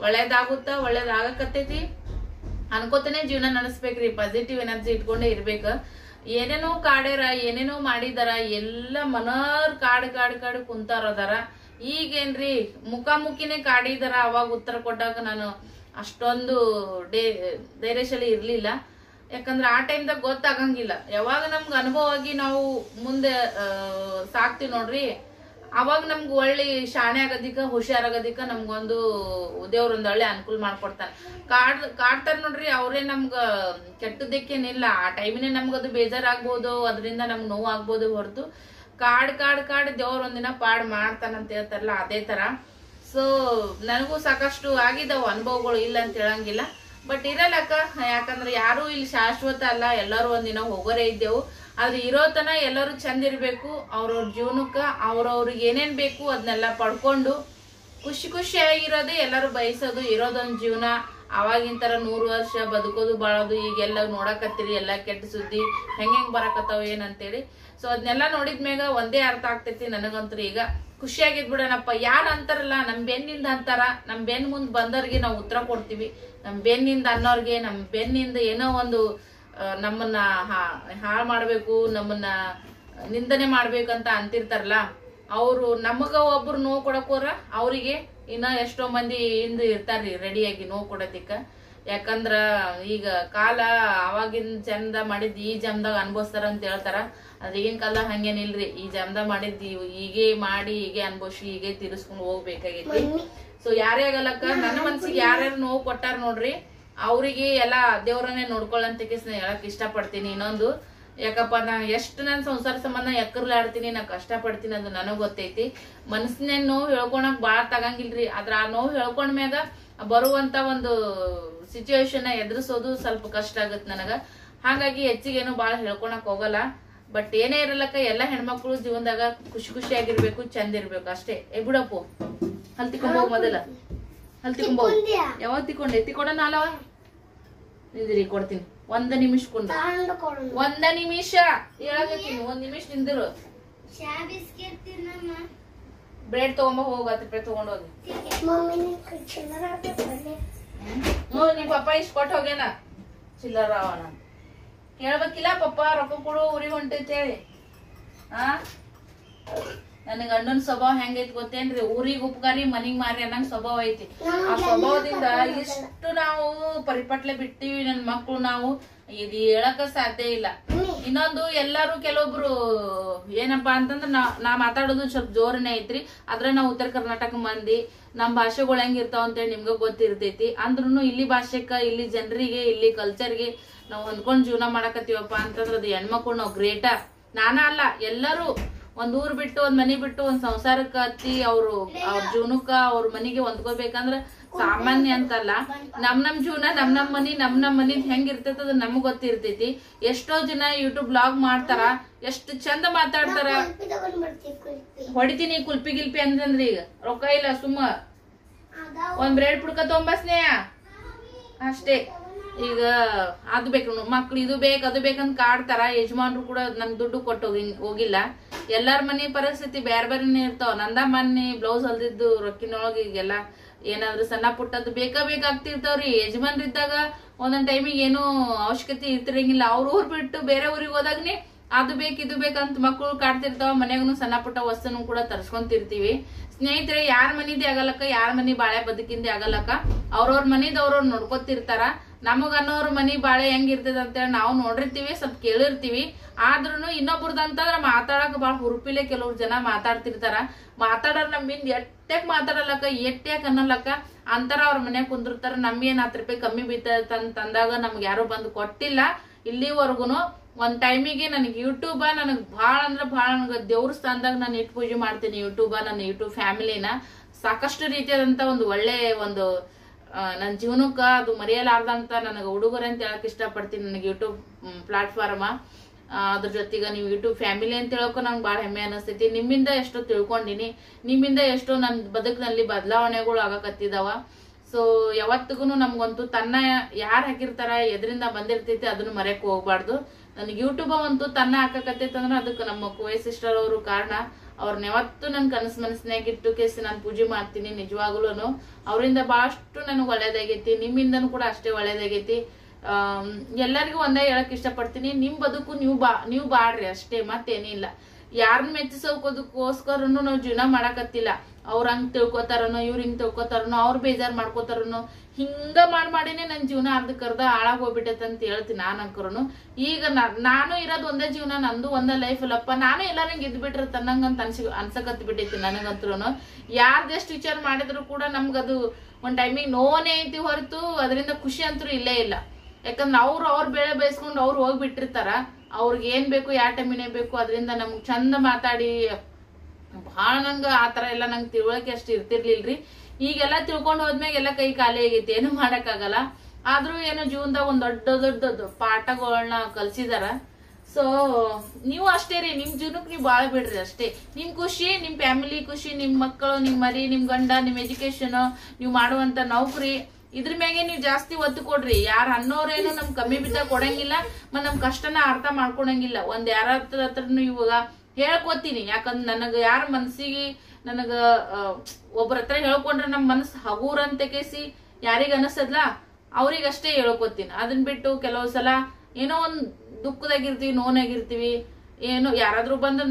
ಒಳ್ಳೇದಾಗಕತ್ತೈತಿ ಅನ್ಕೋತಾನೆ ಜೀವನ ನಡೆಸ್ಬೇಕ್ರಿ. ಪಾಸಿಟಿವ್ ಎನರ್ಜಿ ಇಟ್ಕೊಂಡೇ ಇರ್ಬೇಕ. ಏನೇನೋ ಕಾಡ್ಯಾರ, ಏನೇನೋ ಮಾಡಿದಾರ, ಎಲ್ಲ ಮನರ್ ಕಾಡ್ ಕುಂತಾರದಾರ. ಈಗೇನ್ರಿ ಮುಖಾಮುಖಿನೇ ಕಾಡಿದಾರ. ಅವಾಗ ಉತ್ತರ ಕೊಟ್ಟಾಗ ನಾನು ಅಷ್ಟೊಂದು ಧೈರ್ಯಶಾಲಿ ಇರ್ಲಿಲ್ಲ. ಯಾಕಂದ್ರೆ ಆ ಟೈಮ್ದಾಗ ಗೊತ್ತಾಗಂಗಿಲ್ಲ. ಯಾವಾಗ ನಮ್ಗೆ ಅನುಭವ ಆಗಿ ನಾವು ಮುಂದೆ ಸಾಕ್ತಿವಿ ನೋಡ್ರಿ, ಅವಾಗ ನಮ್ಗೆ ಒಳ್ಳೆ ಶಾಣೆ ಆಗೋದಿಕ್ಕ ಹುಷಾರಾಗೋದಿಕ್ಕ ನಮ್ಗೊಂದು ದೇವ್ರೊಂದ್ ಒಳ್ಳೆ ಅನುಕೂಲ ಮಾಡ್ಕೊಡ್ತಾನೆ. ಕಾಡ್ತಾರ ನೋಡ್ರಿ, ಅವ್ರೇ ನಮ್ಗ ಕೆಟ್ಟದಕ್ಕೇನಿಲ್ಲ. ಆ ಟೈಮಿನೇ ನಮ್ಗದು ಬೇಜಾರಾಗ್ಬೋದು, ಅದರಿಂದ ನಮ್ಗೆ ನೋವು ಆಗ್ಬೋದು ಹೊರತು ಕಾಡ್ ದೇವ್ರ ಒಂದಿನ ಪಾಡ್ ಮಾಡ್ತಾನಂತ ಹೇಳ್ತಾರಲ್ಲ ಅದೇ ತರ. ಸೊ ನನಗೂ ಸಾಕಷ್ಟು ಆಗಿದಾವ ಅನುಭವಗಳು, ಇಲ್ಲ ಅಂತ ಹೇಳಂಗಿಲ್ಲ. ಬಟ್ ಇರಲ್ಲಕ್ಕ, ಯಾಕಂದ್ರೆ ಯಾರು ಇಲ್ಲಿ ಶಾಶ್ವತ ಅಲ್ಲ, ಎಲ್ಲರೂ ಒಂದಿನ ಹೋಗೋರೇ ಇದ್ದೆವು. ಆದ್ರೆ ಇರೋತನ ಎಲ್ಲರೂ ಚಂದ ಇರ್ಬೇಕು. ಅವ್ರವ್ರ ಜೀವನಕ್ಕ ಅವ್ರವ್ರಿಗೆ ಏನೇನ್ ಬೇಕು ಅದನ್ನೆಲ್ಲ ಪಡ್ಕೊಂಡು ಖುಷಿಯಾಗಿರೋದೇ ಎಲ್ಲರೂ ಬಯಸೋದು. ಇರೋದೊಂದ್ ಜೀವನ. ಅವಾಗಿನ ತರ 100 ವರ್ಷ ಬದುಕೋದು ಬಾಳೋದು ಈಗೆಲ್ಲ ನೋಡಕತ್ತೀರಿ, ಎಲ್ಲ ಕೆಟ್ಟ ಸುದ್ದಿ ಹೆಂಗ್ ಬರಕತ್ತಾವ ಏನಂತೇಳಿ. ಸೊ ಅದನ್ನೆಲ್ಲ ನೋಡಿದ್ಮ್ಯಾಗ ಒಂದೇ ಅರ್ಥ ಆಗ್ತೈತಿ ನನಗಂತೂ. ಈಗ ಖುಷಿಯಾಗಿದ್ ಬಿಡೋಣಪ್ಪ. ಯಾರು ಅಂತಾರಲ್ಲ ನಮ್ ಬೆನ್ನಿಂದ ಅಂತಾರ, ನಮ್ ಬೆನ್ ಮುಂದ್ ಬಂದವ್ರಿಗೆ ನಾವು ಉತ್ತರ ಕೊಡ್ತೀವಿ. ನಮ್ ಬೆನ್ನಿಂದ ಅನ್ನೋರ್ಗೆ, ನಮ್ ಬೆನ್ನಿಂದ ಏನೋ ಒಂದು ನಮ್ಮನ್ನ ಹಾಳು ಮಾಡ್ಬೇಕು, ನಮ್ಮನ್ನ ನಿಂದನೆ ಮಾಡ್ಬೇಕಂತ ಅಂತಿರ್ತಾರಲ್ಲ, ಅವ್ರು ನಮಗ ಒಬ್ರು ನೋವು ಕೊಡಕೋರ ಅವ್ರಿಗೆ ಇನ್ನ ಎಷ್ಟೋ ಮಂದಿ ಹಿಂದ್ ಇರ್ತಾರ್ರಿ ರೆಡಿಯಾಗಿ ನೋವು ಕೊಡೋದಿಕ್ಕ. ಯಾಕಂದ್ರ ಈಗ ಕಾಲ ಅವಾಗಿನ ಚಂದ ಮಾಡಿದ್ ಈ ಜಮ್ದಾಗ ಅನ್ಭವಿಸ್ತಾರ ಅಂತ ಹೇಳ್ತಾರ. ಅದ್ರ ಈಗಿನ ಕಾಲ ಹಂಗೇನಿಲ್ರಿ. ಈ ಜಮ್ದಾಗ ಮಾಡಿದ್ ಹೀಗೆ ಮಾಡಿ ಹೀಗೆ ಅನ್ಭವಿಸಿ ಹೀಗೆ ತೀರಿಸ್ಕೊಂಡು ಹೋಗ್ಬೇಕಾಗೈತಿ. ಸೊ ಯಾರೇ ಆಗಲಕ್ಕ, ನನ್ನ ಮನ್ಸಿಗೆ ಯಾರ್ಯಾರು ನೋವು ಕೊಟ್ಟಾರ ನೋಡ್ರಿ ಅವ್ರಿಗೆ ಎಲ್ಲಾ ದೇವ್ರನ್ನೇ ನೋಡ್ಕೊಳ್ಳಂತ ಹೇಳಕ್ ಇಷ್ಟಪಡ್ತೀನಿ. ಇನ್ನೊಂದು, ಯಾಕಪ್ಪ ನಾ ಎಷ್ಟು ನನ್ ಸಂಸಾರ ಸಂಬಂಧ ಎಕ್ಕರ್ಲಾಡ್ತೀನಿ, ನಾ ಕಷ್ಟ ಪಡ್ತೀನಿ, ಅದು ನನಗ್ ಗೊತ್ತೈತಿ. ಮನಸ್ಸಿನ ನೋವು ಹೇಳ್ಕೊಳಕ್ ಬಾಳ ತಗಂಗಿಲ್ರಿ. ಆದ್ರ ಆ ನೋವು ಹೇಳ್ಕೊಂಡ್ಮ್ಯಾಗ ಬರುವಂತ ಒಂದು ಸಿಚುವೇಶನ್ ಎದುರಿಸೋದು ಸ್ವಲ್ಪ ಕಷ್ಟ ಆಗತ್ ನನಗ. ಹಾಗಾಗಿ ಹೆಚ್ಚಿಗೇನು ಬಾಳ ಹೇಳ್ಕೊಳಕ್ ಹೋಗಲ್ಲ. ಬಟ್ ಏನೇ ಇರಲಕ್ಕ, ಎಲ್ಲಾ ಹೆಣ್ಮಕ್ಳು ಜೀವನದಾಗ ಖುಷಿಯಾಗಿರ್ಬೇಕು, ಚಂದ ಇರ್ಬೇಕು ಅಷ್ಟೇ. ಬಿಡಪ್ಪು, ಹಲ್ ತಿಕೊಂಡ್ ಹೋಗ್ ಮೊದಲ. ಹಲ್ ತಿಕೊಂಡ್ ಹೋಗ್. ಯಾವಾಗ ತಿಕೊಂಡೆ? ತಿಕೊಂಡ ಅಲ್ಲವ ನಿಂದಿರಿ, ಕೊಡ್ತೀನಿ. 1 ನಿಮಿಷ ಕೊಂಡು. 1 ನಿಮಿಷ ಹೇಳಕತ್ತೀನಿ. 1 ನಿಮಿಷ ನಿಂದಿರು. ಬ್ರೆಡ್ ತಗೊಂಬ ಹೋಗ, 10 ರೂಪಾಯಿ ತಗೊಂಡ್ ಹೋಗಿ. ನಿಮ್ ಪಪ್ಪ ಇಷ್ಟ ಕೊಟ್ಟು ಹೋಗ್ಯಾನ ಚಿಲ್ಲರ. ಅವನ ಕೇಳ್ಬೇಕಿಲ್ಲ, ಪಪ್ಪ ರೊಕ್ಕ ಕೊಡು ಊರಿಗೆ ಹೊಂಟೈತಿ ಹೇಳಿ. ನನ್ ಗಂಡನ್ ಸ್ವಭಾವ ಹೆಂಗೈತಿ ಗೊತ್ತೇನ್ರಿ? ಊರಿಗ್ ಉಪಕಾರಿ ಮನಿಗ್ ಮಾರಿ ಅನ್ನಂಗ್ ಸ್ವಭಾವ ಐತಿ. ಆ ಸ್ವಭಾವದಿಂದ ಇಷ್ಟು ನಾವು ಪರಿಪಟ್ಲೆ ಬಿಟ್ಟಿವಿ ನನ್ ಮಕ್ಳು. ನಾವು ಇದು ಹೇಳಕ ಸಾಧ್ಯ ಇಲ್ಲ. ಇನ್ನೊಂದು, ಎಲ್ಲಾರು ಕೆಲವೊಬ್ರು ಏನಪ್ಪಾ ಅಂತಂದ್ರ ನಾ ಮಾತಾಡೋದು ಸ್ವಲ್ಪ ಜೋರನೇ ಐತ್ರಿ. ಆದ್ರೆ ನಾವ್ ಉತ್ತರ ಕರ್ನಾಟಕ ಮಂದಿ, ನಮ್ ಭಾಷೆಗಳು ಹೆಂಗಿರ್ತಾವ ಅಂತೇಳಿ ನಿಮ್ಗ ಗೊತ್ತಿರ್ತೈತಿ. ಅಂದ್ರೂ ಇಲ್ಲಿ ಭಾಷೆಕ್ಕ, ಇಲ್ಲಿ ಜನರಿಗೆ, ಇಲ್ಲಿ ಕಲ್ಚರ್ಗೆ ನಾವ್ ಹೊಂದ್ಕೊಂಡ್ ಜೀವನ ಮಾಡಕತ್ತೀವಪ್ಪ ಅಂತಂದ್ರ ಅದು ಹೆಣ್ಮಕ್ಳು ನಾವ್ ಗ್ರೇಟ. ನಾನ ಅಲ್ಲ, ಎಲ್ಲರೂ ಒಂದ್ ಊರ್ ಬಿಟ್ಟು, ಒಂದ್ ಮನಿ ಬಿಟ್ಟು, ಒಂದ್ ಸಂಸಾರಕ್ಕ ಹತ್ತಿ ಅವ್ರ ಜೀವನಕ್ಕ ಅವ್ರ ಮನಿಗೆ ಹೊಂದ್ಕೋಬೇಕಂದ್ರ ಸಾಮಾನ್ಯ ಅಂತಲ್ಲ. ನಮ್ ಜೀವನ, ನಮ್ ಮನಿ, ನಮ್ ಮನಿ ಹೆಂಗಿರ್ತೈತಿ ಅದು ನಮಗ್ ಗೊತ್ತಿರ್ತೈತಿ. ಎಷ್ಟೋ ಜನ ಯೂಟ್ಯೂಬ್ ಬ್ಲಾಗ್ ಮಾಡ್ತಾರ, ಎಷ್ಟು ಚಂದ ಮಾತಾಡ್ತಾರ. ಹೊಡಿತೀನಿ ಕುಲ್ಪಿ ಗಿಲ್ಪಿ ಅಂತಂದ್ರಿ. ಈಗ ರೊಕ್ಕ ಇಲ್ಲ, ಸುಮ್ಮ ಒಂದ್ ಬ್ರೆಡ್ ಪುಡ್ಕ ತೊಂಬ ಸ್ನೇಹ ಅಷ್ಟೇ. ಈಗ ಅದು ಬೇಕು ಮಕ್ಳು, ಇದು ಬೇಕು ಅದು ಬೇಕಂತ ಕಾಡ್ತಾರ. ಯಜಮಾನ್ರು ಕೂಡ ನನ್ ದುಡ್ಡು ಕೊಟ್ಟು ಹೋಗಿಲ್ಲ. ಎಲ್ಲಾರ ಮನಿ ಪರಿಸ್ಥಿತಿ ಬೇರೆ ಬೇರೆನೇ ಇರ್ತಾವ. ನಂದ ಮನಿ ಬ್ಲೌಸ್ ಹೊಲ್ದಿದ್ದು ರೊಕ್ಕಿನೊಳಗೆ ಈಗೆಲ್ಲ ಏನಾದ್ರು ಸಣ್ಣ ಪುಟ್ಟದ್ದು ಬೇಕಾಗ್ತಿರ್ತಾವ್ರಿ. ಯಜಮಾನ್ರಿದ್ದಾಗ ಒಂದೊಂದ್ ಟೈಮಿಗೆ ಏನು ಅವಶ್ಯಕತೆ ಇರ್ತಿರಂಗಿಲ್ಲ. ಅವ್ರ ಊರ್ ಬಿಟ್ಟು ಬೇರೆ ಊರಿಗೆ ಹೋದಾಗ್ನಿ ಅದು ಬೇಕು ಇದು ಬೇಕಂತ ಮಕ್ಳು ಕಾಡ್ತಿರ್ತಾವ. ಮನ್ಯಾಗನು ಸಣ್ಣ ಪುಟ್ಟ ವಸ್ತುನು ಕೂಡ ತರ್ಸ್ಕೊಂತಿರ್ತೀವಿ. ಸ್ನೇಹಿತರೆ, ಯಾರ ಮನಿದೇ ಆಗಲ್ಲಕ್ಕ, ಯಾರ ಮನಿ ಬಾಳೆ ಬದುಕಿಂದೆ ಆಗಲ್ಲಕ್ಕ. ಅವ್ರವ್ರ ಮನಿದ್ ಅವ್ರವ್ರ ನೋಡ್ಕೊತಿರ್ತಾರ. ನಮಗ ಅನ್ನೋರ್ ಮನಿ ಬಾಳೆ ಹೆಂಗಿರ್ತದ ಅಂತೇಳಿ ನಾವು ನೋಡಿರ್ತೀವಿ, ಸ್ವಲ್ಪ ಕೇಳಿರ್ತೀವಿ. ಆದ್ರೂ ಇನ್ನೊಬ್ರದಂತಂದ್ರ ಮಾತಾಡಕ್ ಬಾಳ ಹುರುಪಿಲೆ ಕೆಲವ್ರು ಜನ ಮಾತಾಡ್ತಿರ್ತಾರ. ಮಾತಾಡೋರ್ ನಮ್ಮಿಂದ ಎಟ್ಟಾಕ್ ಮಾತಾಡಲಕ್ಕ, ಎಟ್ಟಾಕ್ ಅನ್ನಲಕ್ಕ ಅಂತಾರ. ಅವ್ರ ಮನ್ಯಾಗ ಕುಂದಿರ್ತಾರ. ನಮ್ಗೇನ್ 10 ರೂಪಾಯಿ ಕಮ್ಮಿ ಬಿತ್ತಂದಾಗ ನಮ್ಗೆ ಯಾರು ಬಂದು ಕೊಟ್ಟಿಲ್ಲ ಇಲ್ಲಿವರೆಗುನು. ಒಂದ್ ಟೈಮಿಗೆ ನನಗೆ ಯೂಟ್ಯೂಬ ನನಗ್ ಭಾಳ ಅಂದ್ರ ಭಾಳ, ನನಗ ದೇವ್ರ ಸ್ಥಾನದಾಗ ನಾನು ಇಟ್ಟು ಪೂಜೆ ಮಾಡ್ತೀನಿ. ಯೂಟ್ಯೂಬ, ನನ್ನ ಯೂಟ್ಯೂಬ್ ಫ್ಯಾಮಿಲಿನ ಸಾಕಷ್ಟು ರೀತಿಯಾದಂತ ಒಂದು ಒಳ್ಳೆ ಒಂದು ನನ್ನ ಜೀವನಕ್ಕ ಅದು ಮರೆಯಲಾರ್ದಂತ ನನಗೆ ಉಡುಗೊರೆ ಅಂತ ಹೇಳಕ್ ಇಷ್ಟಪಡ್ತೀನಿ. ನನಗೆ ಯೂಟ್ಯೂಬ್ ಪ್ಲಾಟ್ಫಾರ್ಮ, ಅದ್ರ ಜೊತೆಗೆ ನೀವು ಯೂಟ್ಯೂಬ್ ಫ್ಯಾಮಿಲಿ ಅಂತ ಹೇಳೋಕೆ ನಂಗೆ ಭಾಳ ಹೆಮ್ಮೆ ಅನಿಸ್ತೈತಿ. ನಿಮ್ಮಿಂದ ಎಷ್ಟೋ ತಿಳ್ಕೊಂಡಿನಿ, ನಿಮ್ಮಿಂದ ಎಷ್ಟೋ ನನ್ನ ಬದುಕಿನಲ್ಲಿ ಬದಲಾವಣೆಗಳು ಆಗಕತ್ತಿದಾವ. ಸೊ ಯಾವತ್ತಿಗೂ ನಮ್ಗಂತೂ ತನ್ನ ಯಾರು ಹಾಕಿರ್ತಾರ, ಎದರಿಂದ ಬಂದಿರ್ತೈತಿ ಅದನ್ನ ಮರೆಯಕ್ ಹೋಗ್ಬಾರ್ದು. ನನಗೆ ಯೂಟ್ಯೂಬ್ ಅಂತೂ ತನ್ನ ಹಾಕಕತ್ತೈತಂದ್ರ ಅದಕ್ಕೆ ನಮ್ಮ ಕೋಯ್ ಸಿಸ್ಟರ್ ಅವರು ಕಾರಣ. ಅವ್ರನ್ನ ಯಾವತ್ತು ನನ್ ಮನಸ್ಸಿನಾಗ ಇಟ್ಟು ಕೇಸಿ ನಾನು ಪೂಜೆ ಮಾಡ್ತೀನಿ. ನಿಜವಾಗ್ಲೂ ಅವರಿಂದ ಬಹಳಷ್ಟು ನನಗೆ ಒಳ್ಳೇದಾಗೈತಿ, ನಿಮ್ಮಿಂದನೂ ಕೂಡ ಅಷ್ಟೇ ಒಳ್ಳೇದಾಗೈತಿ. ಎಲ್ಲರಿಗೂ ಒಂದೇ ಹೇಳಕ್ ಇಷ್ಟಪಡ್ತೀನಿ, ನಿಮ್ ಬದುಕು ನೀವು ಬಾಡ್ರಿ ಅಷ್ಟೇ, ಮತ್ತೇನಿಲ್ಲ. ಯಾರನ್ನ ಮೆಚ್ಚಿಸೋಕೋದಕ್ಕೋಸ್ಕರನು ನಾವು ಜೀವನ ಮಾಡಕತ್ತಿಲ್ಲ. ಅವ್ರ ಹಂಗ್ ತಿಳ್ಕೊತಾರನೋ, ಇವ್ರ ಹಿಂಗ್ ತಿಳ್ಕೊತಾರನೋ, ಅವ್ರ ಬೇಜಾರ್ ಮಾಡ್ಕೋತಾರನೋ, ಹಿಂಗ ಮಾಡಿನೇ ನನ್ ಜೀವನ ಅರ್ಧಕ್ಕರ್ಧ ಹಾಳಾಗ್ ಹೋಗ್ಬಿಟ್ಟೈತೆ ಅಂತ ಹೇಳ್ತೀನಿ ನಾನ್ ಅಂಕರನು. ಈಗ ನಾನು ಇರೋದ್ ಒಂದೇ ಜೀವನ, ನಂದು ಒಂದೇ ಲೈಫ್ ಅಲ್ಲಪ್ಪ, ನಾನು ಎಲ್ಲಾರಂಗ್ ಇದ್ಬಿಟ್ರೆ ತನ್ನಂಗಂತ ಅನ್ಸಕತ್ ಬಿಟ್ಟೈತಿ ನನಗಂತ್ರು. ಯಾರ್ದೆಷ್ಟು ವಿಚಾರ ಮಾಡಿದ್ರು ಕೂಡ ನಮ್ಗದು ಒಂದ್ ಟೈಮಿಗೆ ನೋವೇ ಐತಿ ಹೊರತು ಅದರಿಂದ ಖುಷಿ ಅಂತೂ ಇಲ್ಲೇ ಇಲ್ಲ. ಯಾಕಂದ್ರೆ ಅವ್ರ ಬೆಳೆ ಬೇಯಿಸ್ಕೊಂಡು ಅವ್ರು ಹೋಗ್ಬಿಟ್ಟಿರ್ತಾರ. ಅವ್ರಿಗೆ ಏನ್ ಬೇಕು, ಯಾವ ಟೈಮಿನೇ ಬೇಕು, ಅದರಿಂದ ನಮ್ಗ್ ಚಂದ ಮಾತಾಡಿ ಬಹಳ ನಂಗ ಆತರ ಎಲ್ಲ ನಂಗೆ ತಿಳುವಳಿಕೆ ಅಷ್ಟು ಇರ್ತಿರ್ಲಿಲ್ರಿ. ಈಗೆಲ್ಲ ತಿಳ್ಕೊಂಡು ಹೋದ್ಮ್ಯಾಗ ಎಲ್ಲ ಕೈ ಖಾಲಿ ಆಗೈತಿ, ಏನು ಮಾಡಕ್ಕಾಗಲ್ಲ. ಆದ್ರೂ ಏನೋ ಜೀವನದಾಗ ಒಂದ್ ದೊಡ್ಡ ಪಾಠಗಳನ್ನ ಕಲ್ಸಿದಾರ. ಸೊ ನೀವು ಅಷ್ಟೇ ರೀ, ನಿಮ್ ಜೀವನಕ್ಕೆ ನೀವು ಬಾಳ ಬಿಡ್ರಿ ಅಷ್ಟೇ. ನಿಮ್ ಖುಷಿ, ನಿಮ್ ಫ್ಯಾಮಿಲಿ ಖುಷಿ, ನಿಮ್ ಮಕ್ಕಳು, ನಿಮ್ ಮರಿ, ನಿಮ್ ಗಂಡ, ನಿಮ್ ಎಜುಕೇಶನ್, ನೀವು ಮಾಡುವಂತ ನೌಕರಿ, ಇದ್ರ ಮ್ಯಾಗೆ ನೀವು ಜಾಸ್ತಿ ಒತ್ತು ಕೊಡ್ರಿ. ಯಾರು ಅನ್ನೋರೇನು ನಮ್ ಕಮ್ಮಿ ಬಿದ್ದಾಗ ಕೊಡಂಗಿಲ್ಲ, ಮತ್ ನಮ್ ಕಷ್ಟನ ಅರ್ಥ ಮಾಡ್ಕೊಳಂಗಿಲ್ಲ. ಒಂದ್ ಯಾರ ಹತ್ರನು ಇವಾಗ ಹೇಳ್ಕೊತೀನಿ, ಯಾಕಂದ್ರ ನನಗ ಯಾರ ಮನ್ಸಿಗೆ ನನಗ ಒಬ್ಬರ ಹತ್ರ ಹೇಳ್ಕೊಂಡ್ರೆ ನಮ್ ಮನಸ್ಸು ಹಗೂರ್ ಅಂತ ಕೇಸಿ ಯಾರಿಗ ಅನಸದ್ಲ ಅವ್ರಿಗೆ ಅಷ್ಟೇ ಹೇಳ್ಕೊತೀನಿ. ಅದನ್ ಬಿಟ್ಟು ಕೆಲವು ಸಲ ಏನೋ ಒಂದ್ ದುಃಖದಾಗಿರ್ತೀವಿ, ನೋನಾಗಿರ್ತೀವಿ, ಏನೋ ಯಾರಾದ್ರೂ ಬಂದ್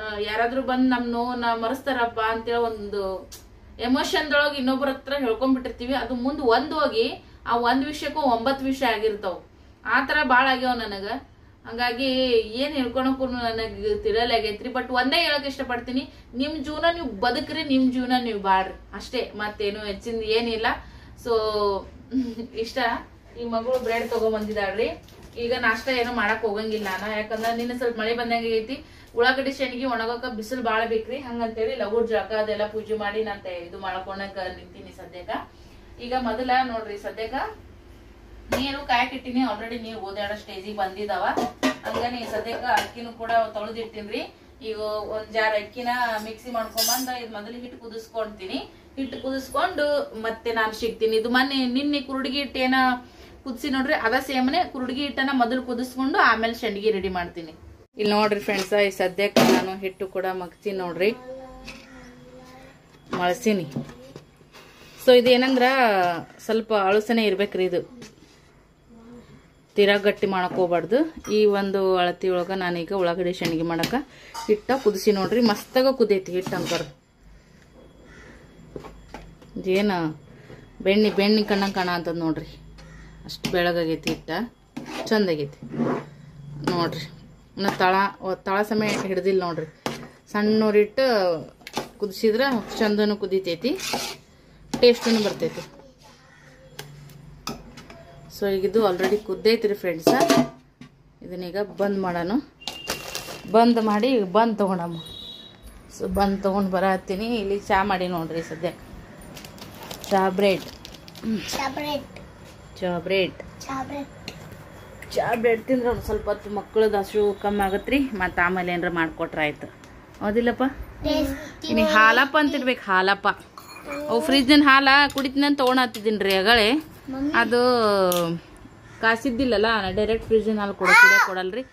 ನಮ್ ನೋವನ್ನ ಮರೆಸ್ತಾರಪ್ಪ ಅಂತೇಳಿ ಒಂದು ಎಮೋಷನ್ದೊಳಗೆ ಇನ್ನೊಬ್ಬರ ಹತ್ರ ಹೇಳ್ಕೊಂಡ್ಬಿಟ್ಟಿರ್ತೀವಿ. ಅದು ಮುಂದ್ ಹೋಗಿ ಆ ಒಂದ್ ವಿಷಯಕ್ಕೂ 9 ವಿಷಯ ಆಗಿರ್ತಾವ. ಆತರ ಬಾಳ ಆಗ್ಯಾವ ನನಗ. ಹಂಗಾಗಿ ಏನ್ ಹೇಳ್ಕೊಳಕ್ಕೂ ನನಗ್ ತಿಳಿಯಲಾಗೈತ್ರಿ. ಬಟ್ ಒಂದೇ ಹೇಳಕ್ ಇಷ್ಟಪಡ್ತೀನಿ, ನಿಮ್ ಜೀವನ ನೀವು ಬದುಕ್ರಿ, ನಿಮ್ ಜೀವನ ನೀವು ಬಾಳ್ರಿ ಅಷ್ಟೇ, ಮತ್ತೇನು ಹೆಚ್ಚಿಂದ ಏನಿಲ್ಲ. ಸೊ ಇಷ್ಟ. ಈ ಮಗಳು ಬ್ರೆಡ್ ತಗೊಂಬಂದಿದ್ದಾಳ್ರಿ. ಈಗ ನಾಷ್ಟ ಏನೋ ಮಾಡಕ್ ಹೋಗಂಗಿಲ್ಲ ನಾನು, ಯಾಕಂದ್ರ ನಿನ್ನ ಸ್ವಲ್ಪ ಮಳೆ ಬಂದಂಗ ಐತಿ. ಉಳ್ಳಾಗಡ್ಡಿ ಶೆಣಗಿ ಒಣಗೋಕ ಬಿಸಿಲು ಬಾಳ ಬೇಕ್ರಿ, ಹಂಗಂತೇಳಿ ಲಘು ಜಳಕ ಅದೆಲ್ಲ ಪೂಜೆ ಮಾಡಿ ನಾನು ಇದು ಮಾಡ್ಕೊಂಡಾಗ ನಿಂತೀನಿ ಸದ್ಯಕ್ಕ. ಈಗ ಮೊದಲ ನೋಡ್ರಿ, ಸದ್ಯಕ್ಕ ನೀರು ಕಾಯಕ್ಕಿಟ್ಟಿನಿ. ಆಲ್ರೆಡಿ ನೀರು ಓದಾಡೋ ಸ್ಟೇಜಿಗೆ ಬಂದಿದಾವ. ಹಂಗಾನೆ ಸದ್ಯಕ್ಕ ಅಕ್ಕಿನೂ ಕೂಡ ತೊಳೆದಿಟ್ಟಿನ್ರಿ. ಈಗ ಒಂದ್ ಜಾರ್ ಅಕ್ಕಿನ ಮಿಕ್ಸಿ ಮಾಡ್ಕೊಂಬಂದ ಇದು ಮೊದಲು ಹಿಟ್ಟು ಕುದಿಸ್ಕೊಂತೀನಿ. ಹಿಟ್ಟು ಕುದಿಸ್ಕೊಂಡು ಮತ್ತೆ ನಾನು ಸಿಗ್ತೀನಿ. ಇದು ನಿನ್ನೆ ಕುರುಡಿಗೆ ಹಿಟ್ಟೇನ ಕುದಿಸಿ ನೋಡ್ರಿ, ಅದ ಸೇಮನೆ ಕುರುಡಿಗೆ ಹಿಟ್ಟನ ಮೊದಲು ಕುದಿಸ್ಕೊಂಡು ಆಮೇಲೆ ಶಂಡಿಗೆ ರೆಡಿ ಮಾಡ್ತೀನಿ. ಇಲ್ಲಿ ನೋಡ್ರಿ ಫ್ರೆಂಡ್ಸ್, ಈ ಸದ್ಯಕ್ಕೆ ನಾನು ಹಿಟ್ಟು ಕೂಡ ಮಗ್ತೀನಿ ನೋಡ್ರಿ, ಮಳ್ಸೀನಿ. ಸೊ ಇದೇನಂದ್ರ ಸ್ವಲ್ಪ ಅಳಸನೆ ಇರ್ಬೇಕ್ರಿ, ಇದು ತೀರಾ ಗಟ್ಟಿ ಮಾಡಕ್ ಹೋಗ್ಬಾರ್ದು. ಈ ಒಂದು ಅಳತಿ ಒಳಗ ನಾನೀಗ ಉಳ್ಳಾಗಡ್ಡಿ ಶೆಣಗಿ ಮಾಡಕ ಹಿಟ್ಟ ಕುದಿಸಿ ನೋಡ್ರಿ, ಮಸ್ತಾಗ ಕುದೈತಿ ಹಿಟ್ಟು ಅಂಕರ್. ಏನ ಬೆಣ್ಣಿ ಕಣ್ಣಂಗ್ ಕಾಣ ಅಂತದ್ ನೋಡ್ರಿ, ಅಷ್ಟು ಬೆಳಗಾಗೈತಿ ಹಿಟ್ಟ, ಚಂದಾಗೈತಿ ನೋಡ್ರಿ. ತಳ ಸಮಯ ಹಿಡ್ದಿಲ್ಲ ನೋಡ್ರಿ, ಸಣ್ಣೂರಿಟ್ಟು ಕುದಿಸಿದ್ರ ಚಂದನು ಕುದಿತೈತಿ, ಟೇಸ್ಟನು ಬರ್ತೈತಿ. ಸೊ ಈಗಿದು ಆಲ್ರೆಡಿ ಕುದ್ದೈತ್ರಿ ಫ್ರೆಂಡ್ಸ. ಇದನ್ನೀಗ ಬಂದ್ ಮಾಡೋಣ. ಬಂದ್ ಮಾಡಿ ಬಂದ್ ತಗೊಂಡಮ್ಮ. ಸೊ ಬಂದ್ ತಗೊಂಡ್ ಬರತ್ತೀನಿ. ಇಲ್ಲಿ ಚಾ ಮಾಡಿ ನೋಡ್ರಿ ಸದ್ಯಕ್ಕೆ. ಚಾ ಬ್ರೆಡ್ ತಿಂದ್ರೆ ಒಂದು ಸ್ವಲ್ಪ ಹೊತ್ತು ಮಕ್ಕಳದ ಹಸು ಕಮ್ಮಿ ಆಗತ್ರಿ. ಮತ್ತು ಆಮೇಲೆ ಏನಾರ ಮಾಡ್ಕೊಟ್ರ ಆಯ್ತು, ಹೌದಿಲ್ಲಪ್ಪ? ಇನ್ನು ಹಾಲಪ್ಪ ಅಂತಿರ್ಬೇಕು, ಹಾಲಪ್ಪ. ಅವು ಫ್ರಿಜ್ನ ಹಾಲ ಕುಡಿತೀನಿ ಅಂತ ತೊಗೊಂಡತ್ತಿದ್ದೀನಿ ರೀ ಅಗಳೇ. ಅದು ಕಾಸಿದ್ದಿಲ್ಲಲ್ಲ, ಡೈರೆಕ್ಟ್ ಫ್ರಿಜ್ನ ಹಾಲು ಕೊಡಲ್ರಿ.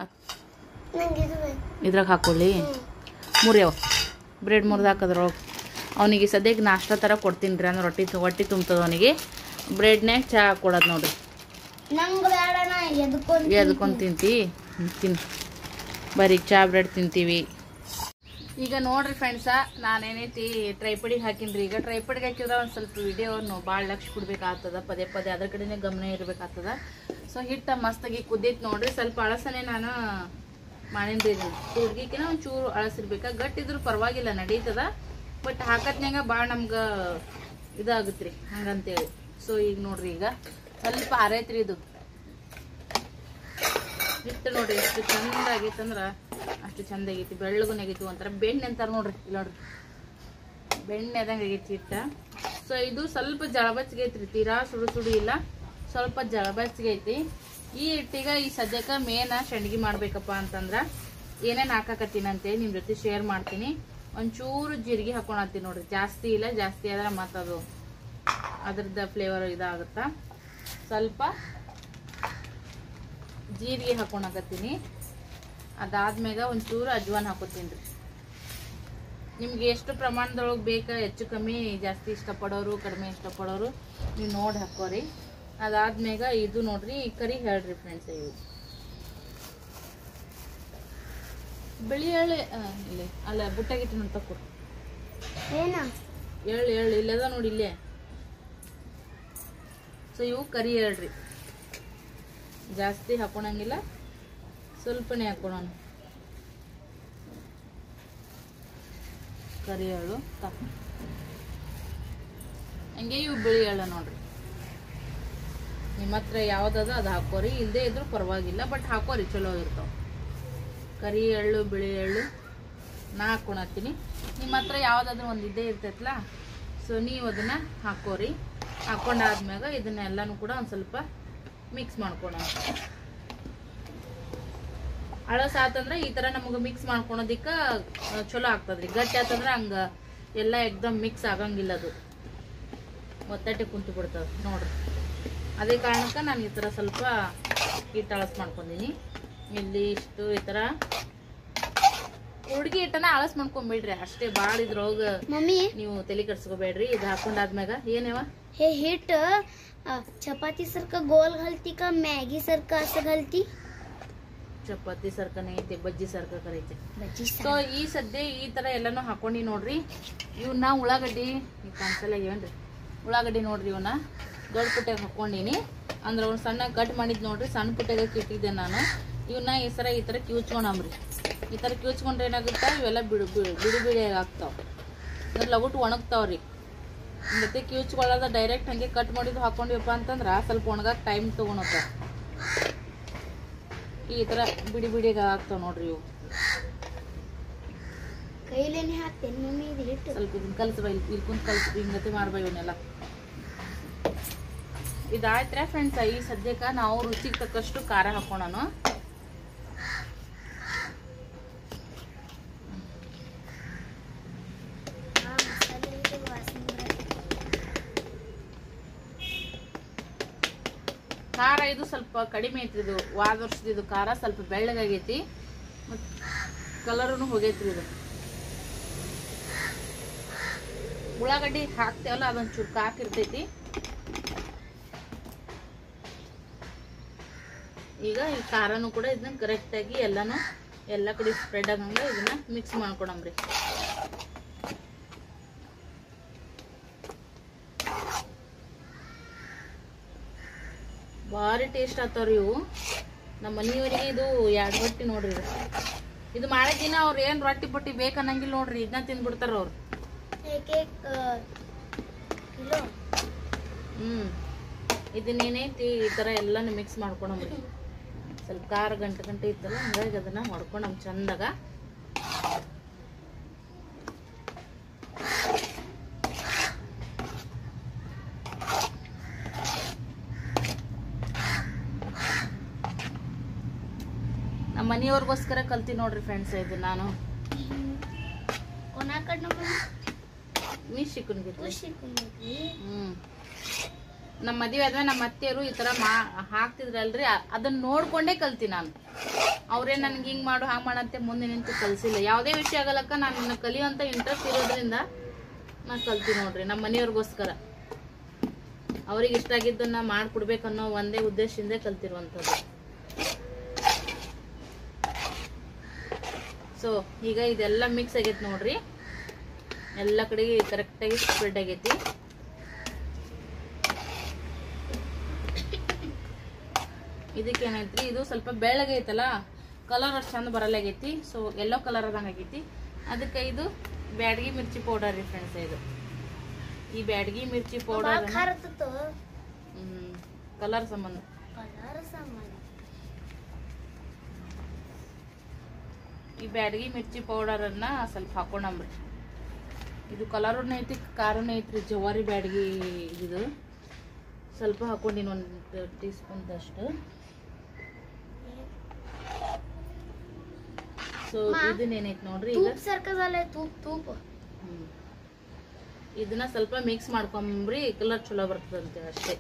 ಇದ್ರಾಗ ಹಾಕೊಳ್ಳಿ. ಮುರಿಯವ ಬ್ರೆಡ್ ಮುರಿದು ಹಾಕೋದ್ರೊಳಗೆ ಅವನಿಗೆ ಸದ್ಯಕ್ಕೆ ನಾಷ್ಟ ಥರ ಕೊಡ್ತೀನಿ ರೀ. ಅಂದ್ರೆ ಹೊಟ್ಟಿ ತುಂಬ್ತದ ಅವನಿಗೆ. ಬ್ರೆಡ್ನ್ಯಾಗ ಚಹಾ ಕೊಡೋದು ನೋಡ್ರಿ. ಎದ್ಕೊಂಡು ತಿಂತಿ ಬರೀ ಚಹಾ ಬ್ರೆಡ್ ತಿಂತೀವಿ. ಈಗ ನೋಡ್ರಿ ಫ್ರೆಂಡ್ಸ, ನಾನೇನೈತಿ ಟ್ರೈಪಡಿಗೆ ಹಾಕಿನ್ರಿ. ಈಗ ಟ್ರೈಪಡಿಗೆ ಹಾಕಿದ್ರೆ ಒಂದು ಸ್ವಲ್ಪ ವಿಡಿಯೋನು ಭಾಳ ಲಕ್ಷ ಕೊಡ್ಬೇಕಾಗ್ತದ, ಪದೇ ಅದ್ರ ಕಡೆನೇ ಗಮನ ಇರ್ಬೇಕಾಗ್ತದ. ಸೊ ಹಿಟ್ಟ ಮಸ್ತಾಗಿ ಕುದ್ದೈತಿ ನೋಡ್ರಿ. ಸ್ವಲ್ಪ ಅಳಸನೆ ನಾನು ಮಾಡೀನ್ರಿ. ಹುಡ್ಗಿಕಿನ ಒಂದು ಚೂರು ಅಳಸಿರ್ಬೇಕಾ, ಗಟ್ಟಿದ್ರು ಪರವಾಗಿಲ್ಲ ನಡೀತದ. ಬಟ್ ಹಾಕತ್ನ್ಯಾಗ ಭಾಳ ನಮ್ಗೆ ಇದಾಗತ್ರಿ ಹಂಗಂತೇಳಿ. ಸೊ ಈಗ ನೋಡ್ರಿ, ಈಗ ಸ್ವಲ್ಪ ಆರೈತ್ರಿ ಇದು ಹಿಟ್ಟು. ನೋಡ್ರಿ ಎಷ್ಟು ಚಂದ ಆಗೈತಂದ್ರ ಅಷ್ಟು ಚಂದ ಆಗೈತಿ, ಬೆಳ್ಳಗುನ ಆಗೈತಿ. ಒಂಥರ ಬೆಣ್ಣೆ ಅಂತಾರ ನೋಡ್ರಿ, ಇಲ್ಲ ನೋಡ್ರಿ ಬೆಣ್ಣೆ ಅದಂಗೆ ಆಗೈತಿ ಹಿಟ್ಟ. ಸೊ ಇದು ಸ್ವಲ್ಪ ಜಳಬಚ್ಗೈತ್ರಿ, ತೀರಾ ಸುಡು ಇಲ್ಲ, ಸ್ವಲ್ಪ ಜಳಬಚ್ಗೈತಿ. ಈ ಹಿಟ್ಟಿಗ ಈ ಸದ್ಯಕ್ಕೆ ಮೇನ ಶಂಡ್ಗಿ ಮಾಡ್ಬೇಕಪ್ಪ ಅಂತಂದ್ರ ಏನೇನು ಹಾಕಾಕತ್ತೀನಂತೇಳಿ ನಿಮ್ ಜೊತೆ ಶೇರ್ ಮಾಡ್ತೀನಿ. ಒಂಚೂರು ಜೀರಿಗೆ ಹಾಕೊಳತ್ತೀನಿ ನೋಡ್ರಿ, ಜಾಸ್ತಿ ಇಲ್ಲ. ಜಾಸ್ತಿ ಆದ್ರೆ ಮತ್ತದು ಅದ್ರದ್ದು ಫ್ಲೇವರ್ ಇದಾಗುತ್ತಾ. ಸ್ವಲ್ಪ ಜೀರಿಗೆ ಹಾಕೊಳಕತ್ತೀನಿ. ಅದಾದ್ಮೇಲೆ ಒಂಚೂರು ಅಜ್ವಾನ್ ಹಾಕೋತೀನಿ ರೀ. ನಿಮ್ಗೆ ಎಷ್ಟು ಪ್ರಮಾಣದೊಳಗೆ ಬೇಕಾ, ಹೆಚ್ಚು ಕಮ್ಮಿ ಜಾಸ್ತಿ ಇಷ್ಟಪಡೋರು ಕಡಿಮೆ ಇಷ್ಟಪಡೋರು ನೀವು ನೋಡಿ ಹಾಕೋರಿ. ಅದಾದ್ಮ್ಯಾಗ ಇದು ನೋಡ್ರಿ ಕರಿ ಹೇಳ್ರಿ ಫ್ರೆಂಡ್ಸ್. ಇವು ಬಿಳಿ ಎಳ್ಳು ಇಲ್ಲಿ ಅಲ್ಲ ಬುಟ್ಟಾಗಿಟ್ಟು ಅಂತ ತಕ್ಕೊರಿ. ಎಳ್ಳು ಇಲ್ಲದ ನೋಡಿ ಇಲ್ಲೇ. ಸೊ ಇವು ಕರಿ ಹೇಳ್ರಿ, ಜಾಸ್ತಿ ಹಾಕೊಳಂಗಿಲ್ಲ, ಸ್ವಲ್ಪನೇ ಹಾಕೋಣ. ಕರಿ ಎಳ್ಳು ಹಂಗೆ ಇವು ಬಿಳಿ ಎಳ್ಳು ನೋಡ್ರಿ. ನಿಮ್ಮ ಹತ್ರ ಯಾವ್ದದ ಅದು ಹಾಕೋರಿ, ಇಲ್ಲದೆ ಇದ್ರು ಪರವಾಗಿಲ್ಲ, ಬಟ್ ಹಾಕೋರಿ ಚಲೋ ಇರ್ತಾವ. ಕರಿ ಎಳ್ಳು ಬಿಳಿ ಎಳ್ಳು ನಾ ಹಾಕೊಳತ್ತೀನಿ. ನಿಮ್ಮ ಹತ್ರ ಯಾವ್ದಾದ್ರು ಒಂದು ಇದ್ದೇ ಇರ್ತೈತಲ್ಲ, ಸೊ ನೀವು ಅದನ್ನ ಹಾಕೋರಿ. ಹಾಕೊಂಡಾದ್ಮ್ಯಾಗ ಇದನ್ನೆಲ್ಲಾನು ಕೂಡ ಒಂದು ಸ್ವಲ್ಪ ಮಿಕ್ಸ್ ಮಾಡ್ಕೊಳೋಣ. ಅಳಸಾತಂದ್ರೆ ಈ ತರ ನಮಗೆ ಮಿಕ್ಸ್ ಮಾಡ್ಕೊಳೋದಿಕ್ಕ ಚಲೋ ಆಗ್ತದ್ರಿ. ಗಟ್ಟಿ ಆತಂದ್ರೆ ಹಂಗ ಎಲ್ಲ ಎಕ್ದಮ್ ಮಿಕ್ಸ್ ಆಗಂಗಿಲ್ಲ, ಅದು ಒತ್ತಟ್ಟೆ ಕುಂತು ಬಿಡ್ತದ ನೋಡ್ರಿ. ಅದೇ ಕಾರಣಕ್ಕೆ ನಾನು ಈ ತರ ಸ್ವಲ್ಪ ಹಿಟ್ಟು ಅಳಸ್ ಮಾಡ್ಕೊಂಡಿನಿ. ಇಲ್ಲಿ ಇಷ್ಟು ಈ ತರ ಹುಡುಗಿ ಹಿಟ್ಟನ ಅಳಸ್ ಮಾಡ್ಕೊಂಡ್ಬಿಡ್ರಿ ಅಷ್ಟೇ. ಭಾಳ ಇದ್ರೊಳಗ ನೀವು ತಲೆ ಕಟ್ಸ್ಕೋಬೇಡ್ರಿ. ಇದು ಹಾಕೊಂಡಾದ್ಮ್ಯಾಗ ಏನೇವ हे हिट चपाती सारखं गोल घालती का मॅगी सारखं असं घालती? ಚಪಾತಿ ಸರ್ಕನೇ ಐತೆ, ಬಜ್ಜಿ ಸರ್ಕ ಕರೈತೆ. ಸೊ ಈ ಸದ್ಯ ಈ ತರ ಎಲ್ಲಾನು ಹಾಕೊಂಡಿ ನೋಡ್ರಿ. ಇವನ್ನ ಉಳ್ಳಾಗಡ್ಡಿ ಕಾಣಿಸಲ್ಲ ಏನ್ರಿ, ಉಳ್ಳಾಗಡ್ಡಿ ನೋಡ್ರಿ ಇವನ್ನ ದೊಡ್ಡ ಪುಟ್ಟಾಗ ಹಾಕೊಂಡಿನಿ. ಅಂದ್ರೆ ಅವ್ನು ಸಣ್ಣ ಕಟ್ ಮಾಡಿದ್ ನೋಡ್ರಿ, ಸಣ್ಣ ಪುಟ್ಟಾಗ ಇಟ್ಟಿದ್ದೆ ನಾನು. ಇವನ್ನ ಈ ತರ ಕ್ಯೂಚ್ಕೊಂಡ್ರಿ. ಈ ತರ ಕ್ಯೂಚ್ಕೊಂಡ್ರೆ ಏನಾಗುತ್ತಾ, ಇವೆಲ್ಲ ಬಿಡಿ ಆಗ್ತಾವ, ಲಗುಟ್ ಒಣಗ್ತಾವ್ರಿ. ಮತ್ತೆ ಕ್ಯೂಚ್ಕೊಳ್ಳೋದ ಡೈರೆಕ್ಟ್ ಹಂಗೆ ಕಟ್ ಮಾಡಿದ್ದು ಹಾಕೊಂಡಿವಪ್ಪ ಅಂತಂದ್ರ ಸ್ವಲ್ಪ ಒಣಗಾಕ ಟೈಮ್ ತಗೊಳತ್ತ. ಈ ತರ ಬಿಡಿಗ ಆಗ್ತಾವ ನೋಡ್ರಿ ಇವು. ಕೈಲೇನೆ ಹಾಕ್ತೇನೆ ಮಮ್ಮಿ ಇದು ಹಿಟ್ಟು. ಸ್ವಲ್ಪ ಇದನ್ನ ಕಲ್ಸಬ, ಇಲ್ಲಿ ಕುಂತ ಕಲ್ಸ, ಹಿಂಗತಿ ಮಾಡ್ಬ ಇವನ್ನೆಲ್ಲ. ಇದಾಯ್ತ್ರೆ ಫ್ರೆಂಡ್ಸ್. ಈ ಸದ್ಯಕ್ಕೆ ನಾವು ರುಚಿಗೆ ತಕ್ಕಷ್ಟು ಖಾರ ಹಾಕೋಣ. ಖಾರ ಇದು ಸ್ವಲ್ಪ ಕಡಿಮೆ ಐತ್ರಿ. ಇದು ವಾದ ವರ್ಷದ ಇದು ಖಾರ ಸ್ವಲ್ಪ ಬೆಳ್ಳಗಾಗೈತಿ, ಮತ್ತು ಕಲರೂ ಹೋಗೈತ್ರಿ. ಇದು ಉಳ್ಳಾಗಡ್ಡಿ ಹಾಕ್ತೇವಲ್ಲ ಅದೊಂಚೂರು ಕಾಕಿರ್ತೈತಿ. ಈಗ ಈ ಖಾರನೂ ಕೂಡ ಇದನ್ನ ಕರೆಕ್ಟಾಗಿ ಎಲ್ಲ ಕಡೆ ಸ್ಪ್ರೆಡ್ ಆಗಂಗ ಇದನ್ನ ಮಿಕ್ಸ್ ಮಾಡ್ಕೊಳಮ್ರಿ. ಭಾರಿ ಟೇಸ್ಟ್ ಆಗ್ತಾವ್ರಿ ಇವು. ನಮ್ಮ ಮನೆಯವರಿಗೆ ಇದು 2 ರೊಟ್ಟಿ ನೋಡ್ರಿ. ಇದು ಮಾಡಿದ ದಿನ ಅವ್ರು ಏನ್ ರೊಟ್ಟಿ ಪಟ್ಟಿ ಬೇಕನ್ನಂಗಿಲ್ಲ ನೋಡ್ರಿ, ಇದನ್ನ ತಿಂದ್ಬಿಡ್ತಾರ ಅವ್ರು. ಇದನ್ನೇನೈತಿ ಈ ತರ ಎಲ್ಲಾನು ಮಿಕ್ಸ್ ಮಾಡ್ಕೊಳಮ್ರಿ. ಸ್ವಲ್ಪ ಖಾರ ಗಂಟೆ ಇತ್ತಲ್ಲ, ಹಂಗಾಗಿ ಅದನ್ನ ಮಾಡ್ಕೊಂಡ್ ಚಂದಾಗ. ನಮ್ಮ ಮನೆಯವ್ರಿಗೋಸ್ಕರ ಕಲ್ತಿ ನೋಡ್ರಿ ಫ್ರೆಂಡ್ಸ್. ಇದು ನಾನು ನಮ್ಮ ಮದುವೆ ಆದ್ಮೇಲೆ ನಮ್ಮ ಅತ್ತೆಯರು ಈ ತರ ಹಾಕ್ತಿದ್ರಲ್ರಿ, ಅದನ್ನ ನೋಡ್ಕೊಂಡೇ ಕಲ್ತಿ ನಾನು. ಅವ್ರೇ ನನ್ಗೆ ಹಿಂಗ್ ಮಾಡು ಹಾಂಗ್ ಮಾಡಂತೆ ಮುಂದೆ ನಿಂತು ಕಲ್ಸಿಲ್ಲ. ಯಾವುದೇ ವಿಷಯ ಆಗಲಕ್ಕ ನಾನು ಕಲಿಯುವಂತ ಇಂಟ್ರೆಸ್ಟ್ ಇರೋದ್ರಿಂದ ನಾನು ಕಲ್ತಿ ನೋಡ್ರಿ. ನಮ್ಮ ಮನೆಯವ್ರಿಗೋಸ್ಕರ ಅವ್ರಿಗೆ ಇಷ್ಟ ಆಗಿದ್ದನ್ನ ಮಾಡ್ಕೊಡ್ಬೇಕನ್ನೋ ಒಂದೇ ಉದ್ದೇಶದಿಂದ ಕಲ್ತಿರುವಂಥದ್ದು. ಸೊ ಈಗ ಇದೆಲ್ಲ ಮಿಕ್ಸ್ ಆಗೈತಿ ನೋಡ್ರಿ, ಎಲ್ಲ ಕಡೆಗೆ ಕರೆಕ್ಟಾಗಿ ಸ್ಪ್ರೆಡ್ ಆಗೈತಿ. ಇದಕ್ಕೆ ಏನೈತ್ರಿ, ಇದು ಸ್ವಲ್ಪ ಬೆಳ್ಳಗೈತಲ್ಲ, ಕಲರ್ ಅಷ್ಟು ಚಂದ ಬರಲಾಗೈತಿ. ಸೊ ಎಲ್ಲೋ ಕಲರ್ ಅದಂಗ ಆಗೈತಿ. ಅದಕ್ಕೆ ಇದು ಬ್ಯಾಡಗಿ ಮಿರ್ಚಿ ಪೌಡರ್ ರೀ ಫ್ರೆಂಡ್ಸ್. ಇದು ಈ ಬ್ಯಾಡಗಿ ಮಿರ್ಚಿ ಪೌಡರ್ ಕಲರ್ ಸಂಬಂಧ ಈ ಬ್ಯಾಡಗಿ ಮಿರ್ಚಿ ಪೌಡರನ್ನ ಸ್ವಲ್ಪ ಹಾಕೊಂಡ್ರಿ. ಇದು ಕಲರ್ನ ಐತಿ, ಖಾರನ ಐತ್ರಿ. ಜವಾರಿ ಬ್ಯಾಡಗಿ ಇದು ಸ್ವಲ್ಪ ಹಾಕೊಂಡಿನಿ, 1 ಟೀ ಸ್ಪೂನ್ದಷ್ಟು. ಸೊ ಇದನ್ನೇನೈತಿ ನೋಡ್ರಿ, ಇದನ್ನ ಸ್ವಲ್ಪ ಮಿಕ್ಸ್ ಮಾಡ್ಕೊಂಬ್ರಿ, ಕಲರ್ ಚಲೋ ಬರ್ತದಂತೆ ಅಷ್ಟೇ.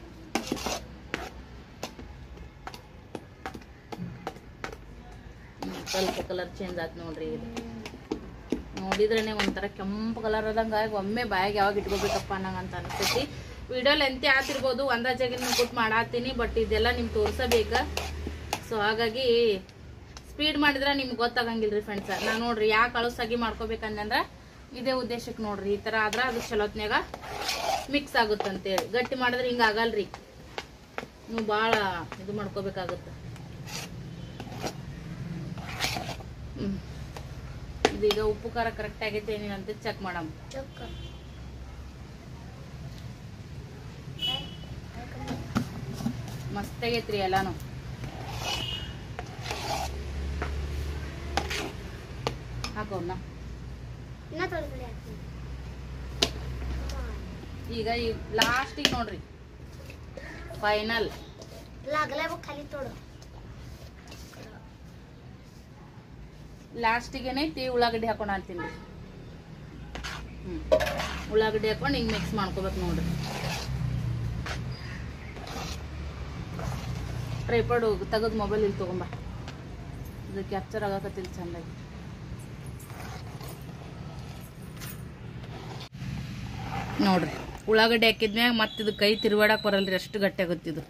ಸ್ವಲ್ಪ ಕಲರ್ ಚೇಂಜ್ ಆಯ್ತು ನೋಡ್ರಿ. ಇದು ನೋಡಿದ್ರೇನೆ ಒಂಥರ ಕೆಂಪು ಕಲರ್ ಆದಂಗೆ ಒಮ್ಮೆ ಬಾಯಿಗೆ ಯಾವಾಗ ಇಟ್ಕೋಬೇಕಪ್ಪ ಅನ್ನಂಗಂತ ಅನಿಸ್ತೈತಿ. ವಿಡಿಯೋ ಲೆಂತಿ ಆಗ್ತಿರ್ಬೋದು, ಅಂದಾಜಾಗಿ ಕೊಟ್ಟು ಮಾಡಾತೀನಿ, ಬಟ್ ಇದೆಲ್ಲ ನಿಮ್ಗೆ ತೋರಿಸಬೇಕ. ಸೊ ಹಾಗಾಗಿ ಸ್ಪೀಡ್ ಮಾಡಿದ್ರೆ ನಿಮ್ಗೆ ಗೊತ್ತಾಗಂಗಿಲ್ರಿ ಫ್ರೆಂಡ್ಸ್. ನಾನು ನೋಡ್ರಿ ಯಾಕೆ ಅಳಸಾಗಿ ಮಾಡ್ಕೋಬೇಕಂದ್ರೆ ಇದೇ ಉದ್ದೇಶಕ್ಕೆ ನೋಡ್ರಿ. ಈ ಥರ ಆದ್ರೆ ಅದು ಚಲೋತ್ನಾಗ ಮಿಕ್ಸ್ ಆಗುತ್ತಂತೇಳಿ. ಗಟ್ಟಿ ಮಾಡಿದ್ರೆ ಹಿಂಗೆ ಆಗಲ್ರಿ, ನೀವು ಭಾಳ ಇದು ಮಾಡ್ಕೋಬೇಕಾಗುತ್ತೆ. ಇದೀಗ ಉಪ್ಪು ಖಾರ ಕರೆಕ್ಟ್ ಆಗೈತೆ ಏನೇನಂತ ಚೆಕ್ ಮಾಡಮ್ಮ. ಮಸ್ತ್ ಆಗೈತ್ರಿ ಎಲ್ಲಾನು. ಹಾಕೋಣ ಈಗ ಈ ಲಾಸ್ಟಿಗೆ ನೋಡ್ರಿ ಫೈನಲ್ ಲಾಸ್ಟಿಗೆ ಏನೈತಿ ಉಳ್ಳಾಗಡ್ಡಿ ಹಾಕೊಂಡು ಅಂತೀನಿ. ಉಳ್ಳಾಗಡ್ಡಿ ಹಾಕೊಂಡು ಹಿಂಗೆ ಮಿಕ್ಸ್ ಮಾಡ್ಕೋಬೇಕು ನೋಡ್ರಿ. ಟ್ರೈಪಾಡ್ ತೆಗೆದು ಮೊಬೈಲ್ ಇಲ್ಲಿ ತೊಗೊಂಬ, ಇದು ಕ್ಯಾಪ್ಚರ್ ಆಗಕತ್ತಿಲ್ಲ ಚಂದಾಗಿ. ನೋಡ್ರಿ ಉಳ್ಳಾಗಡ್ಡಿ ಹಾಕಿದ್ಮ್ಯಾಗ ಮತ್ತೆ ಇದು ಕೈ ತಿರುವಾಡಕ್ಕೆ ಬರಲ್ರಿ, ಅಷ್ಟು ಗಟ್ಟಿ ಆಗುತ್ತಿದ್ದು.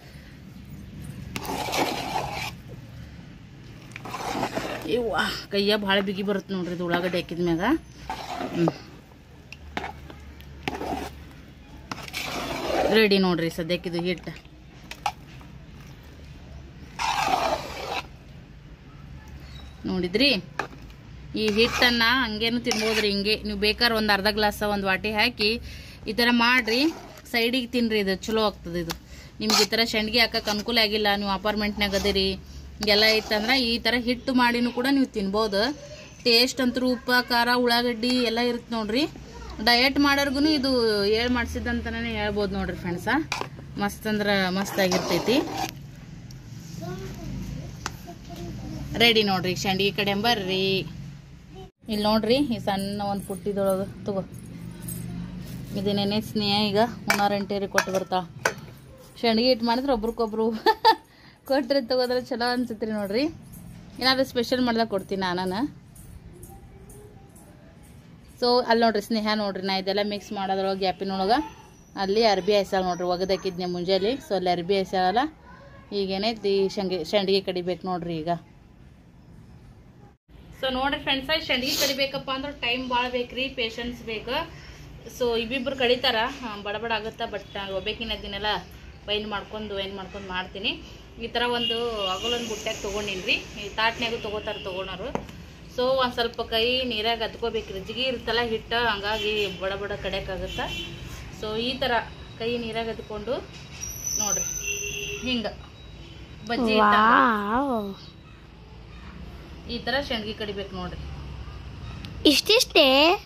ಇವ್ವ ಕೈಯ ಭಾಳ ಬಿಗಿ ಬರುತ್ತೆ ನೋಡ್ರಿ ಇದು ಉಳ್ಳಾಗಡ್ಡಿ ಹಾಕಿದ್ಮ್ಯಾಗ. ರೆಡಿ ನೋಡ್ರಿ ಸದ್ಯಕ್ಕಿದು ಹಿಟ್ಟು. ನೋಡಿದ್ರಿ, ಈ ಹಿಟ್ಟನ್ನು ಹಂಗೇನು ತಿನ್ಬೋದ್ರಿ. ಹಿಂಗೆ ನೀವು ಬೇಕಾದ್ರೆ ಒಂದು ಅರ್ಧ ಗ್ಲಾಸ ಒಂದು ವಾಟಿ ಹಾಕಿ ಈ ಥರ ಮಾಡಿರಿ, ಸೈಡಿಗೆ ತಿನ್ನಿರಿ. ಇದು ಚಲೋ ಆಗ್ತದೆ. ಇದು ನಿಮ್ಗೆ ಈ ಥರ ಸಂಡ್ಗೆ ಹಾಕಕ್ಕೆ ಅನುಕೂಲ ಆಗಿಲ್ಲ, ನೀವು ಅಪಾರ್ಟ್ಮೆಂಟ್ನಾಗ ಅದಿರಿ ಎಲ್ಲ ಇತ್ತಂದ್ರೆ ಈ ಥರ ಹಿಟ್ಟು ಮಾಡಿನೂ ಕೂಡ ನೀವು ತಿನ್ಬೋದು. ಟೇಸ್ಟ್ ಅಂತೂ ಉಪ್ಪು ಖಾರ ಉಳ್ಳಾಗಡ್ಡಿ ಎಲ್ಲ ಇರುತ್ತೆ ನೋಡ್ರಿ. ಡಯಟ್ ಮಾಡೋರ್ಗು ಇದು ಹೇಳಿ ಮಾಡಿಸಿದಂತನೇ ಹೇಳ್ಬೋದು ನೋಡ್ರಿ ಫ್ರೆಂಡ್ಸ. ಮಸ್ತ್ ಅಂದ್ರೆ ಮಸ್ತ್ ಆಗಿರ್ತೈತಿ. ರೆಡಿ ನೋಡ್ರಿ ಸಂಡ್ಗೆ ಕಡೆ ಬರ್ರಿ. ಇಲ್ಲಿ ನೋಡ್ರಿ ಈ ಸಣ್ಣ ಒಂದು ಪುಟ್ಟಿದೊಳಗೆ ತಗೋ, ಇದನ್ನೇನೆ ಸ್ನೇಹ ಈಗ ಹುಣಾರಂಟೇರಿ ಕೊಟ್ಟು ಬರ್ತಾಳ. ಸಂಡ್ಗೆ ಹಿಟ್ಟು ಮಾಡಿದ್ರೆ ಒಬ್ರಿಗೊಬ್ರು ಕೊಟ್ರೆ ತಗೋದ್ರೆ ಚಲೋ ಅನ್ಸತ್ರಿ ನೋಡ್ರಿ. ಏನಾದ್ರು ಸ್ಪೆಷಲ್ ಮಾಡ್ದಾಗ ಕೊಡ್ತೀನಿ ನಾನು. ಸೊ ಅಲ್ಲಿ ನೋಡ್ರಿ ಸ್ನೇಹ ನೋಡ್ರಿ, ನಾ ಇದೆಲ್ಲ ಮಿಕ್ಸ್ ಮಾಡೋದ್ರೊಳಗೆ ಗ್ಯಾಪಿನೊಳಗೆ ಅಲ್ಲಿ ಅರ್ಬಿ ಹಾಯ್ಸಾಳ ನೋಡ್ರಿ. ಒಗದಾಕಿದ್ನೆ ಮುಂಜಾನೆ, ಸೊ ಅಲ್ಲಿ ಅರ್ಬಿ ಹಾಯ್ಸಾಳಲ್ಲ. ಈಗೇನೈತಿ ಸಂಡ್ಗೆ ಕಡಿಬೇಕು ನೋಡ್ರಿ ಈಗ. ಸೊ ನೋಡ್ರಿ ಫ್ರೆಂಡ್ಸ, ಸಂಡ್ಗೆ ಕಡಿಬೇಕಪ್ಪ ಅಂದ್ರೆ ಟೈಮ್ ಭಾಳ ಬೇಕ್ರಿ, ಪೇಷನ್ಸ್ ಬೇಕು. ಸೊ ಇಬ್ಬಿಬ್ರು ಕಡಿತಾರ, ಬಡಬಡ ಆಗುತ್ತಾ. ಬಟ್ ನಾನು ಒಬ್ಬೇಕಿನ ದಿನೆಲ್ಲ ವೈನ್ ಮಾಡ್ಕೊಂಡು ಮಾಡ್ತೀನಿ. ಈ ಥರ ಒಂದು ಅಗಲೊಂದು ಬುಟ್ಟ್ಯಾಗ ತೊಗೊಂಡಿನ್ರಿ. ಈ ತಾಟ್ನ್ಯಾಗೂ ತೊಗೋಣರು. ಸೊ ಒಂದು ಸ್ವಲ್ಪ ಕೈ ನೀರಾಗ ಹತ್ಕೋಬೇಕ್ರಿ, ಜಿಗಿ ಇರುತ್ತಲ್ಲ ಹಿಟ್ಟು, ಹಂಗಾಗಿ ಬಡ ಕಡೆಯೋಕ್ಕಾಗುತ್ತೆ. ಸೊ ಈ ಥರ ಕೈ ನೀರಾಗ ಹತ್ಕೊಂಡು ನೋಡ್ರಿ ಹಿಂಗೆ ಬಜ್ಜಿ ಈ ಥರ ಸಂಡ್ಗೆ ಕಡಿಬೇಕು ನೋಡ್ರಿ. ಇಷ್ಟಿಷ್ಟೇ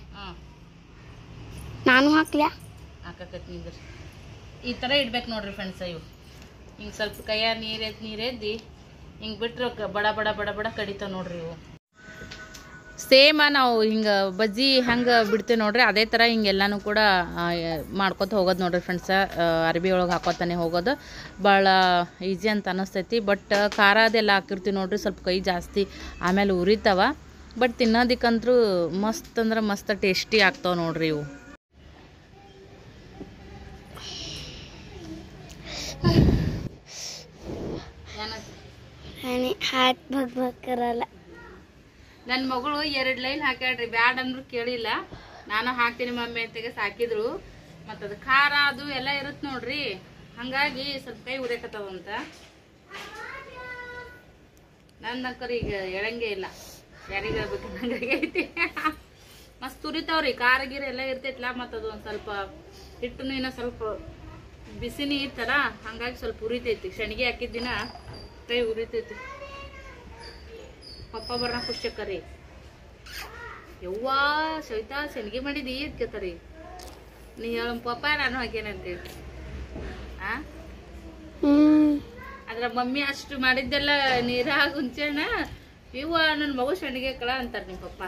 ನಾನು ಹಾಕಕತ್ನಿದ್ರಿ. ಈ ಥರ ಇಡ್ಬೇಕು ನೋಡ್ರಿ ಫ್ರೆಂಡ್ಸ. ಇವು ಹಿಂಗೆ ಸ್ವಲ್ಪ ಕೈಯ ನೀರೆದ್ದಿ ಹಿಂಗೆ ಬಿಟ್ರೆ ಬಡ ಕಡಿತಾವ ನೋಡ್ರಿ. ಇವು ಸೇಮ್ ನಾವು ಹಿಂಗೆ ಬಜ್ಜಿ ಹೆಂಗೆ ಬಿಡ್ತೇವೆ ನೋಡ್ರಿ, ಅದೇ ಥರ ಹಿಂಗೆಲ್ಲನೂ ಕೂಡ ಮಾಡ್ಕೊತ ಹೋಗೋದು ನೋಡ್ರಿ ಫ್ರೆಂಡ್ಸ. ಅರ್ಬಿ ಒಳಗೆ ಹಾಕೋತಾನೆ ಹೋಗೋದು ಭಾಳ ಈಸಿ ಅಂತ ಅನ್ನಿಸ್ತೈತಿ. ಬಟ್ ಖಾರ ಅದೆಲ್ಲ ಹಾಕಿರ್ತೀವಿ ನೋಡ್ರಿ, ಸ್ವಲ್ಪ ಕೈ ಜಾಸ್ತಿ ಆಮೇಲೆ ಉರಿತಾವ. ಬಟ್ ತಿನ್ನೋದಕ್ಕಂತೂ ಮಸ್ತ್ ಅಂದ್ರೆ ಮಸ್ತ್ ಟೇಸ್ಟಿ ಆಗ್ತಾವೆ ನೋಡ್ರಿ ಇವು. ಹಾಟ್ ಬಗ್ಬಕ್ಕರಲ್ಲ. ನನ್ನ ಮಗಳು 2 ಲೈನ್ ಹಾಕ್ಯಾಡ್ರಿ, ಬ್ಯಾಡ್ ಅಂದ್ರು ಕೇಳಿಲ್ಲ. ನಾನು ಹಾಕ್ತೀನಿ ಮಮ್ಮಿ ಅಂತೆಗೆ ಸಾಕಿದ್ರು. ಮತ್ತು ಅದು ಖಾರ ಅದು ಎಲ್ಲ ಇರುತ್ತೆ ನೋಡ್ರಿ, ಹಾಗಾಗಿ ಸ್ವಲ್ಪ ಕೈ ಉರಿಯಕತ್ತವಂತ. ನನ್ನಕ್ಕರು ಈಗ ಎಳಂಗೆ ಇಲ್ಲ, ಯಾರಿಗೆ ಹೇಳ್ಬೇಕು ನಂಗಾಗೈತಿ. ಮಸ್ತ್ ಉರಿತಾವ್ರಿ, ಖಾರ ಗೀರ ಎಲ್ಲ ಇರ್ತೈತ್ಲ. ಮತ್ತು ಅದು ಒಂದು ಸ್ವಲ್ಪ ಹಿಟ್ಟನು ಇನ್ನೂ ಸ್ವಲ್ಪ ಬಿಸಿನಿ ಇರ್ತಾರ, ಹಂಗಾಗಿ ಸ್ವಲ್ಪ ಉರಿತೈತಿ. ಸಂಡ್ಗೆ ಹಾಕಿದ್ದಿನ ಕೈ ಉರಿತೈತಿ. ಪಪ್ಪ ಬರ್ನ ಖುಷಿಕರಿ. ಯವ್ವಾ ಸವಿತಾ ಸಂಡ್ಗೆ ಮಾಡಿದಿ ಕೇಳ್ತಾರಿ. ನೀ ಹೇಳ ಪಪ್ಪ ನಾನು ಹಾಕೇನಂತೇಳಿ. ಅದ್ರ ಮಮ್ಮಿ ಅಷ್ಟು ಮಾಡಿದ್ದೆಲ್ಲ ನೀರಾಗ ಹುಂಚೆಣ್ಣ ಇವ ನನ್ನ ಮಗು ಸಂಡ್ಗೆ ಕಳ ಅಂತಾರ ನಿಮ್ಮ ಪಪ್ಪ.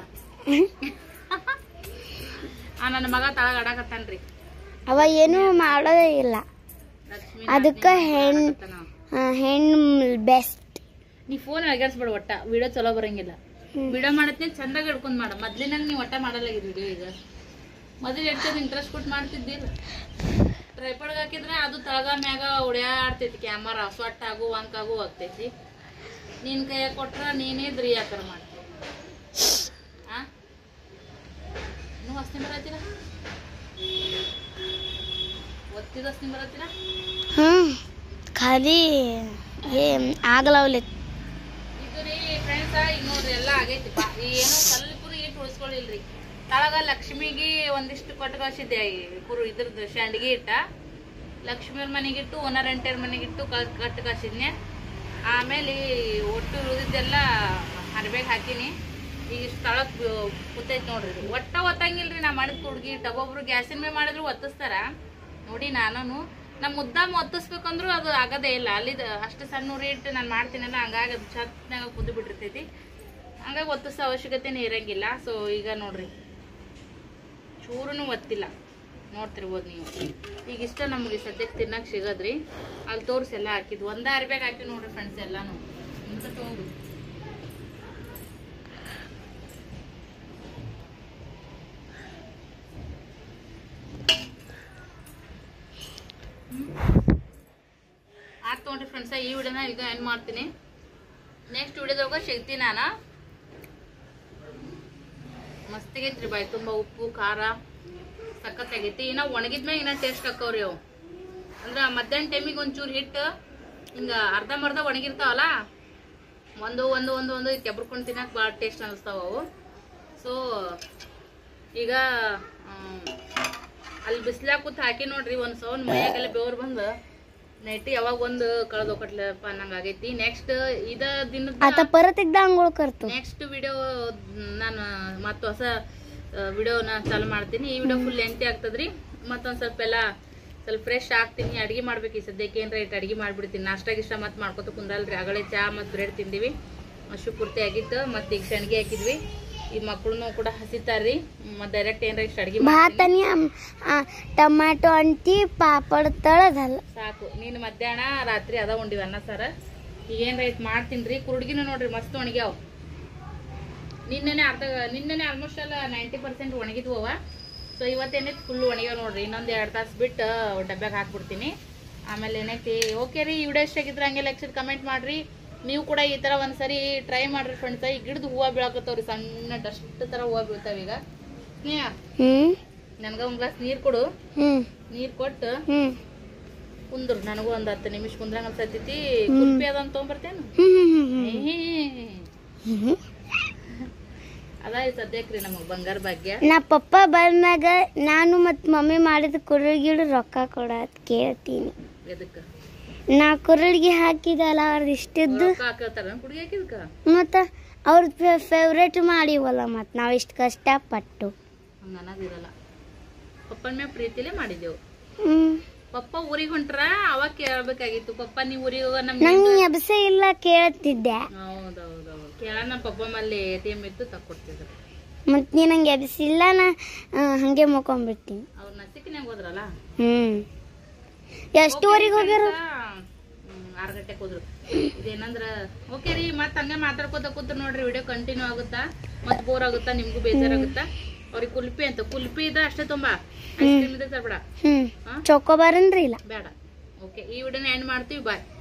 ನನ್ನ ಮಗ ತಳಗ ಆಡಾಕತ್ತಾನ್ರಿ. ಅವ ಏನು ಮಾಡೋದೇ ಇಲ್ಲ, ಅದಕ್ಕೆ ಹೆಣ್ಣು ಬೆಸ್ಟ್. ನೀ ಫೋನ್ ಅಗರ್ಸ್ಬೇಡ, ಒಟ್ಟ ವಿಡಿಯೋ ಚಲೋ ಬರಂಗಿಲ್ಲ. ವಿಡಿಯೋ ಮಾಡತ್ನಿ ಚಂದಾಗ ಹಿಡ್ಕೊಂಡ್ ಮಾಡ. ಮೊದ್ಲಿನಂಗೆ ನೀವು ಒಟ್ಟ ಮಾಡಲ್ಲ ವಿಡಿಯೋ. ಈಗ ಮೊದಲು ಎಷ್ಟೊಂದು ಇಂಟ್ರೆಸ್ಟ್ ಕೊಟ್ಟು ಮಾಡ್ತಿದ್ದಿಲ್ಲ. ಟ್ರೈಪಾಡ್ಗೆ ಹಾಕಿದ್ರೆ ಅದು ತಳಗ ಮ್ಯಾಗ ಓಡಾಡ್ತೈತಿ ಕ್ಯಾಮರಾ, ಸೊಟ್ಟಾಗು ವಂಕಾಗು ಆಗ್ತೈತಿ. ನಿನ್ ಕೈಯಾಗ ಕೊಟ್ರ ನೀನೇ ದ್ರಿ ಆಕಾರ ಮಾಡ್ತೀವಿ. ನೀವು ವಾಸನೆ ಬರತ್ತೀರ? ಒತ್ತಿದ ವಾಸನೆ ಬರತ್ತೀರ? ಖಾಲಿ ಆಗಲವಲೆ ಇದು ರೀ ಫ್ರೆಂಡ್ಸ. ಈಗ ನೋಡ್ರಿ ಎಲ್ಲ ಆಗೈತಿಪ್ಪ. ಏನು ಸ್ವಲ್ಪ ಇಟ್ಟು ಉಳಿಸ್ಕೊಳ್ಳಿಲ್ರಿ. ತಳಗ ಲಕ್ಷ್ಮಿಗೆ ಒಂದಿಷ್ಟು ಕೊಟ್ಟು ಕಳ್ಸಿದ್ದೆ. ಇದ್ರದ್ದು ಶಾಂಡ್ಗಿ ಇಟ್ಟ ಲಕ್ಷ್ಮಿಯವ್ರ ಮನೆಗಿಟ್ಟು, ಓನರ್ ಅಂಟಿಯವ್ರ ಮನೆಗಿಟ್ಟು ಕಟ್ಟು ಕಳ್ಸಿದ್ನೆ. ಆಮೇಲೆ ಒಟ್ಟು ಉಳಿದಿದ್ದೆಲ್ಲ ಅರ್ಬೇಗ ಹಾಕಿನಿ. ಈಗ ಇಷ್ಟು ತಳಕ್ ಕೂತೈತಿ ನೋಡ್ರಿ. ಒಟ್ಟ ಒತ್ತಂಗಿಲ್ರಿ ನಾ ಮಾಡಿದ ಹುಡುಗಿ. ಒಬ್ಬೊಬ್ರು ಗ್ಯಾಸಿನ ಮೇಲೆ ಮಾಡಿದ್ರು ಒತ್ತಿಸ್ತಾರ ನೋಡಿ. ನಾನು ನಮ್ಮ ಮುದ್ದಾಮ ಒತ್ತಿಸ್ಬೇಕಂದ್ರು ಅದು ಆಗದೇ ಇಲ್ಲ. ಅಲ್ಲಿದ ಅಷ್ಟು ಸಣ್ಣ ಉರಿ ಇಟ್ಟು ನಾನು ಮಾಡ್ತೀನಲ್ಲ, ಹಂಗಾಗಿ ಅದು ಛತ್ನಾಗ ಕುದ್ದು ಬಿಟ್ಟಿರ್ತೈತಿ. ಹಂಗಾಗಿ ಒತ್ತಿಸೋ ಅವಶ್ಯಕತೆನೇ ಇರಂಗಿಲ್ಲ. ಸೊ ಈಗ ನೋಡ್ರಿ ಚೂರು ಒತ್ತಿಲ್ಲ, ನೋಡ್ತಿರ್ಬೋದು ನೀವು. ಈಗ ಇಷ್ಟ ನಮಗೆ ಸದ್ಯಕ್ಕೆ ತಿನ್ನಕ್ಕೆ ಸಿಗದ್ರಿ. ಅಲ್ಲಿ ತೋರಿಸಿ ಎಲ್ಲ ಹಾಕಿದ್ವಿ. ಒಂದೇ ಅರ್ಬ್ಯಾಗ ಹಾಕಿ ನೋಡ್ರಿ ಫ್ರೆಂಡ್ಸ್ ಎಲ್ಲಾನು. ಇಂತ ತಗೊಂಡು ಆಯ್ತು ನೋಡ್ರಿ ಫ್ರೆಂಡ್ಸ. ಈ ವಿಡಿಯೋನ ಈಗ ಏನ್ ಮಾಡ್ತೀನಿ, ನೆಕ್ಸ್ಟ್ ವಿಡಿಯೋದಾಗ ಸಿಗ್ತೀನಿ ನಾನು. ಮಸ್ತಿಗೈತ್ರಿ, ಬಾಯಿ ತುಂಬ ಉಪ್ಪು ಖಾರ ಸಖತ್ತಾಗೈತಿ. ಇನ್ನ ಒಣಗಿದ್ಮ್ಯಾಗ ಇನ್ನ ಟೇಸ್ಟ್ ಹಾಕವ್ರಿ ಅವು. ಅಂದ್ರೆ ಮಧ್ಯಾಹ್ನ ಟೈಮಿಗೆ ಒಂಚೂರು ಹಿಟ್ಟು ಹಿಂಗ ಅರ್ಧಂಬರ್ಧ ಒಣಗಿರ್ತಾವಲ್ಲ, ಒಂದು ಕೆಬ್ರಕೊಂಡು ತಿನ್ನಕ್ಕೆ ಭಾಳ ಟೇಸ್ಟ್ ಅನಿಸ್ತಾವ ಅವು. ಸೊ ಈಗ ಅಲ್ಲಿ ಬಿಸಿಲಾಗ ಕೂತ್ ಹಾಕಿ ನೋಡ್ರಿ, ಒಂದು ಸೌಂಡ್ ಮೈಯಾಗೆಲ್ಲ ಬೆವ್ರು ಬಂದು ನೈಟ್ ಯಾವಾಗ ಒಂದು ಕಳೆದೋಕಟ್ಲಪ್ಪ ಅನ್ನಂಗೆ ಆಗೈತಿ. ನೆಕ್ಸ್ಟ್ ಇದ ದಿನದ ನೆಕ್ಸ್ಟ್ ವಿಡಿಯೋ ನಾನು ಮತ್ತೆ ಹೊಸ ವಿಡಿಯೋನ ಚಾಲು ಮಾಡ್ತೀನಿ. ಈ ವಿಡಿಯೋ ಫುಲ್ ಲೆಂತಿ ಆಗ್ತದ್ರಿ. ಮತ್ತೊಂದು ಸ್ವಲ್ಪ ಫ್ರೆಶ್ ಆಗ್ತೀನಿ. ಅಡ್ಗೆ ಮಾಡ್ಬೇಕು. ಈ ಸದ್ಯಕ್ಕೆ ಏನ್ರ ಇಟ್ಟು ಅಡ್ಗೆ ಮಾಡ್ಬಿಡ್ತೀನಿ. ನಾಷ್ಟ ಗಿಷ್ಟ ಮತ್ತೆ ಮಾಡ್ಕೊತ ಕುಂದಲ್ರಿ. ಆಗಲೇ ಚಾ ಮತ್ತು ಬ್ರೆಡ್ ತಿಂದಿವಿ, ಅಷ್ಟು ಪೂರ್ತಿ ಆಗಿತ್ತು. ಮತ್ತೆ ಈಗ ಶಣ್ಗಿ ಹಾಕಿದ್ವಿ. ಈ ಮಕ್ಕಳನ್ನು ಕೂಡ ಹಸಿತಾರ್ರಿ. ಮತ್ತೆ ಡೈರೆಕ್ಟ್ ಏನ್ರ ಇಷ್ಟು ಅಡ್ಗೆ ಟೊಮ್ಯಾಟೊ ಅಂಟಿ ಪಾಪಡ್ ತಳದಲ್ಲ ಸಾಕು. ನೀನು ಮಧ್ಯಾಹ್ನ ರಾತ್ರಿ ಅದ ಉಂಡಿವಿ ಅನ್ನ ಸಾರ. ಈಗ ಏನ್ರ ಇಟ್ಟು ಮಾಡ್ತೀನಿ. ಕುರುಡ್ಗಿನ ನೋಡ್ರಿ ಮಸ್ತ್ ಒಣಗ್ಯಾವ. ನಿನ್ನೆನೆ ಆಲ್ಮೋಸ್ಟ್ ಅಲ್ಲ 90% ಒಣಗಿದ್ವವ. ಸೊ ಇವತ್ತೇನೈತಿ ಫುಲ್ ಒಣಗ್ಯಾವ ನೋಡ್ರಿ. ಇನ್ನೊಂದು 2 ತಾಸು ಬಿಟ್ಟು ಡಬ್ಬ್ಯಾಗ ಹಾಕ್ಬಿಡ್ತೀನಿ. ಆಮೇಲೆ ಏನೈತಿ. ಓಕೆ ರೀ, ಈ ವಿಡಿಯೋ ಇಷ್ಟಾಗಿದ್ರೆ ಹಂಗೆ ಲೈಕ್ ಕಮೆಂಟ್ ಮಾಡ್ರಿ. ನೀವು ಕೂಡ ಈ ತರ ಒಂದ್ಸರಿ ಟ್ರೈ ಮಾಡ್ರಿ ಫ್ರೆಂಡ್ಸ್. ಈ ಗಿಡದ ಹೂವು ಬೀಳಕತ್ತವ್ರಿ, ಸಣ್ಣ ಡಸ್ಟ್ ತರ ಹೂವು ಬೀಳ್ತಾವ. ಈಗ ಸ್ನೇಹ ನನ್ಗ ಒಂದ್ ಗ್ಲಾಸ್ ನೀರ್ ಕೊಡು. ನೀರ್ ಕೊಟ್ಟು ಕುಂದ್ರು. ನನಗೂ ಒಂದ್ 10 ನಿಮಿಷ ಕುಂದ್ರಂಗ ಅನ್ಸತೈತಿ. ಕುಲ್ಪಿ ಅದಂತ ತೊಗೊಂಬರ್ತೇನು? ಅದ ಸದ್ಯಕ್ರಿ ನಮಗ್ ಬಂಗಾರ ಭಾಗ್ಯ. ನಾ ಪಪ್ಪ ಬಂದಾಗ ನಾನು ಮತ್ ಮಮ್ಮಿ ಮಾಡಿದ ಕುರುಳಿಗಿಡು ರೊಕ್ಕ ಕೊಡತ್ ಕೇಳ್ತೀನಿ. ಎದಕ್ಕ? ನಾ ಕುರುಳಿಗೆ ಹಾಕಿದಲ್ಲ ಅವ್ರದ್ದು ಇಷ್ಟಿದ್ದು ಮತ್ತ ಅವ್ರದ್ದು ಫೇವ್ರೇಟ್ ಮಾಡಿವಲ್ಲ. ಮತ್ ನಾವ್ ಇಷ್ಟ ಕಷ್ಟಪಟ್ಟು ಹಂಗ ಅನ್ನೋದಿರಲ್ಲ. ಪಪ್ಪನ ಮೇಲೆ ಪ್ರೀತಿಲೇ ಮಾಡಿದೆವು. ಪಪ್ಪ ಊರಿಗೆ ಹೊಂಟ್ರ ಅವಾಗ ಕೇಳ್ಬೇಕಾಗಿತ್ತು. ಪಪ್ಪ ನೀವ್ ಊರಿಗೆ ಹೋಗ ನಂಗೆ ಎಬ್ಸೆ ಇಲ್ಲ ಕೇಳ್ತಿದ್ದೆ. ಹೌದೌದೌದು, ಕೇಳ ನಮ್ಮ ಪಪ್ಪ ಮಲ್ಲಿ ATM ಇತ್ತು ತಕ್ಕೊಡ್ತಿದ್ರು. ಮತ್ ನೀ ನಂಗೆ ಎಬ್ಸಿಲ್ಲ, ನಾ ಹಂಗೆ ಮುಕೊಂಡ್ಬಿಡ್ತೀನಿ. ಅವ್ರ ನಸಿಕಿನಾಗ ಹೋದ್ರಲ್ಲ. ಎಷ್ಟುವರೆಗೆ ಹೋಗ್ಯಾರ? 6 ಗಂಟೆಗೆ ಹೋದ್ರು. ಇದೇನಂದ್ರ ಓಕೆ ರೀ. ಮತ್ ಹಂಗೆ ಮಾತಾಡ್ಕೋತ ಕೂತ್ರ ನೋಡ್ರಿ ವಿಡಿಯೋ ಕಂಟಿನ್ಯೂ ಆಗುತ್ತಾ, ಮತ್ ಬೋರ್ ಆಗುತ್ತಾ, ನಿಮ್ಗೂ ಬೇಜಾರಾಗುತ್ತಾ. ಅವ್ರಿಗೆ ಕುಲ್ಪಿ ಅಂತ ಕುಲ್ಪಿ ಇದ ಅಷ್ಟೇ ತುಂಬಾ. ಐಸ್ ಕ್ರೀಮ್ ಇದೆ ತರಬೇಡ. ಚೊಕೋಬಾರ್ ಅಂದ್ರೆ ಇಲ್ಲ ಬೇಡ. ಓಕೆ, ಈ ವಿಡಿಯೋನ ಎಂಡ್ ಮಾಡ್ತೀವಿ. ಬಾಯ್.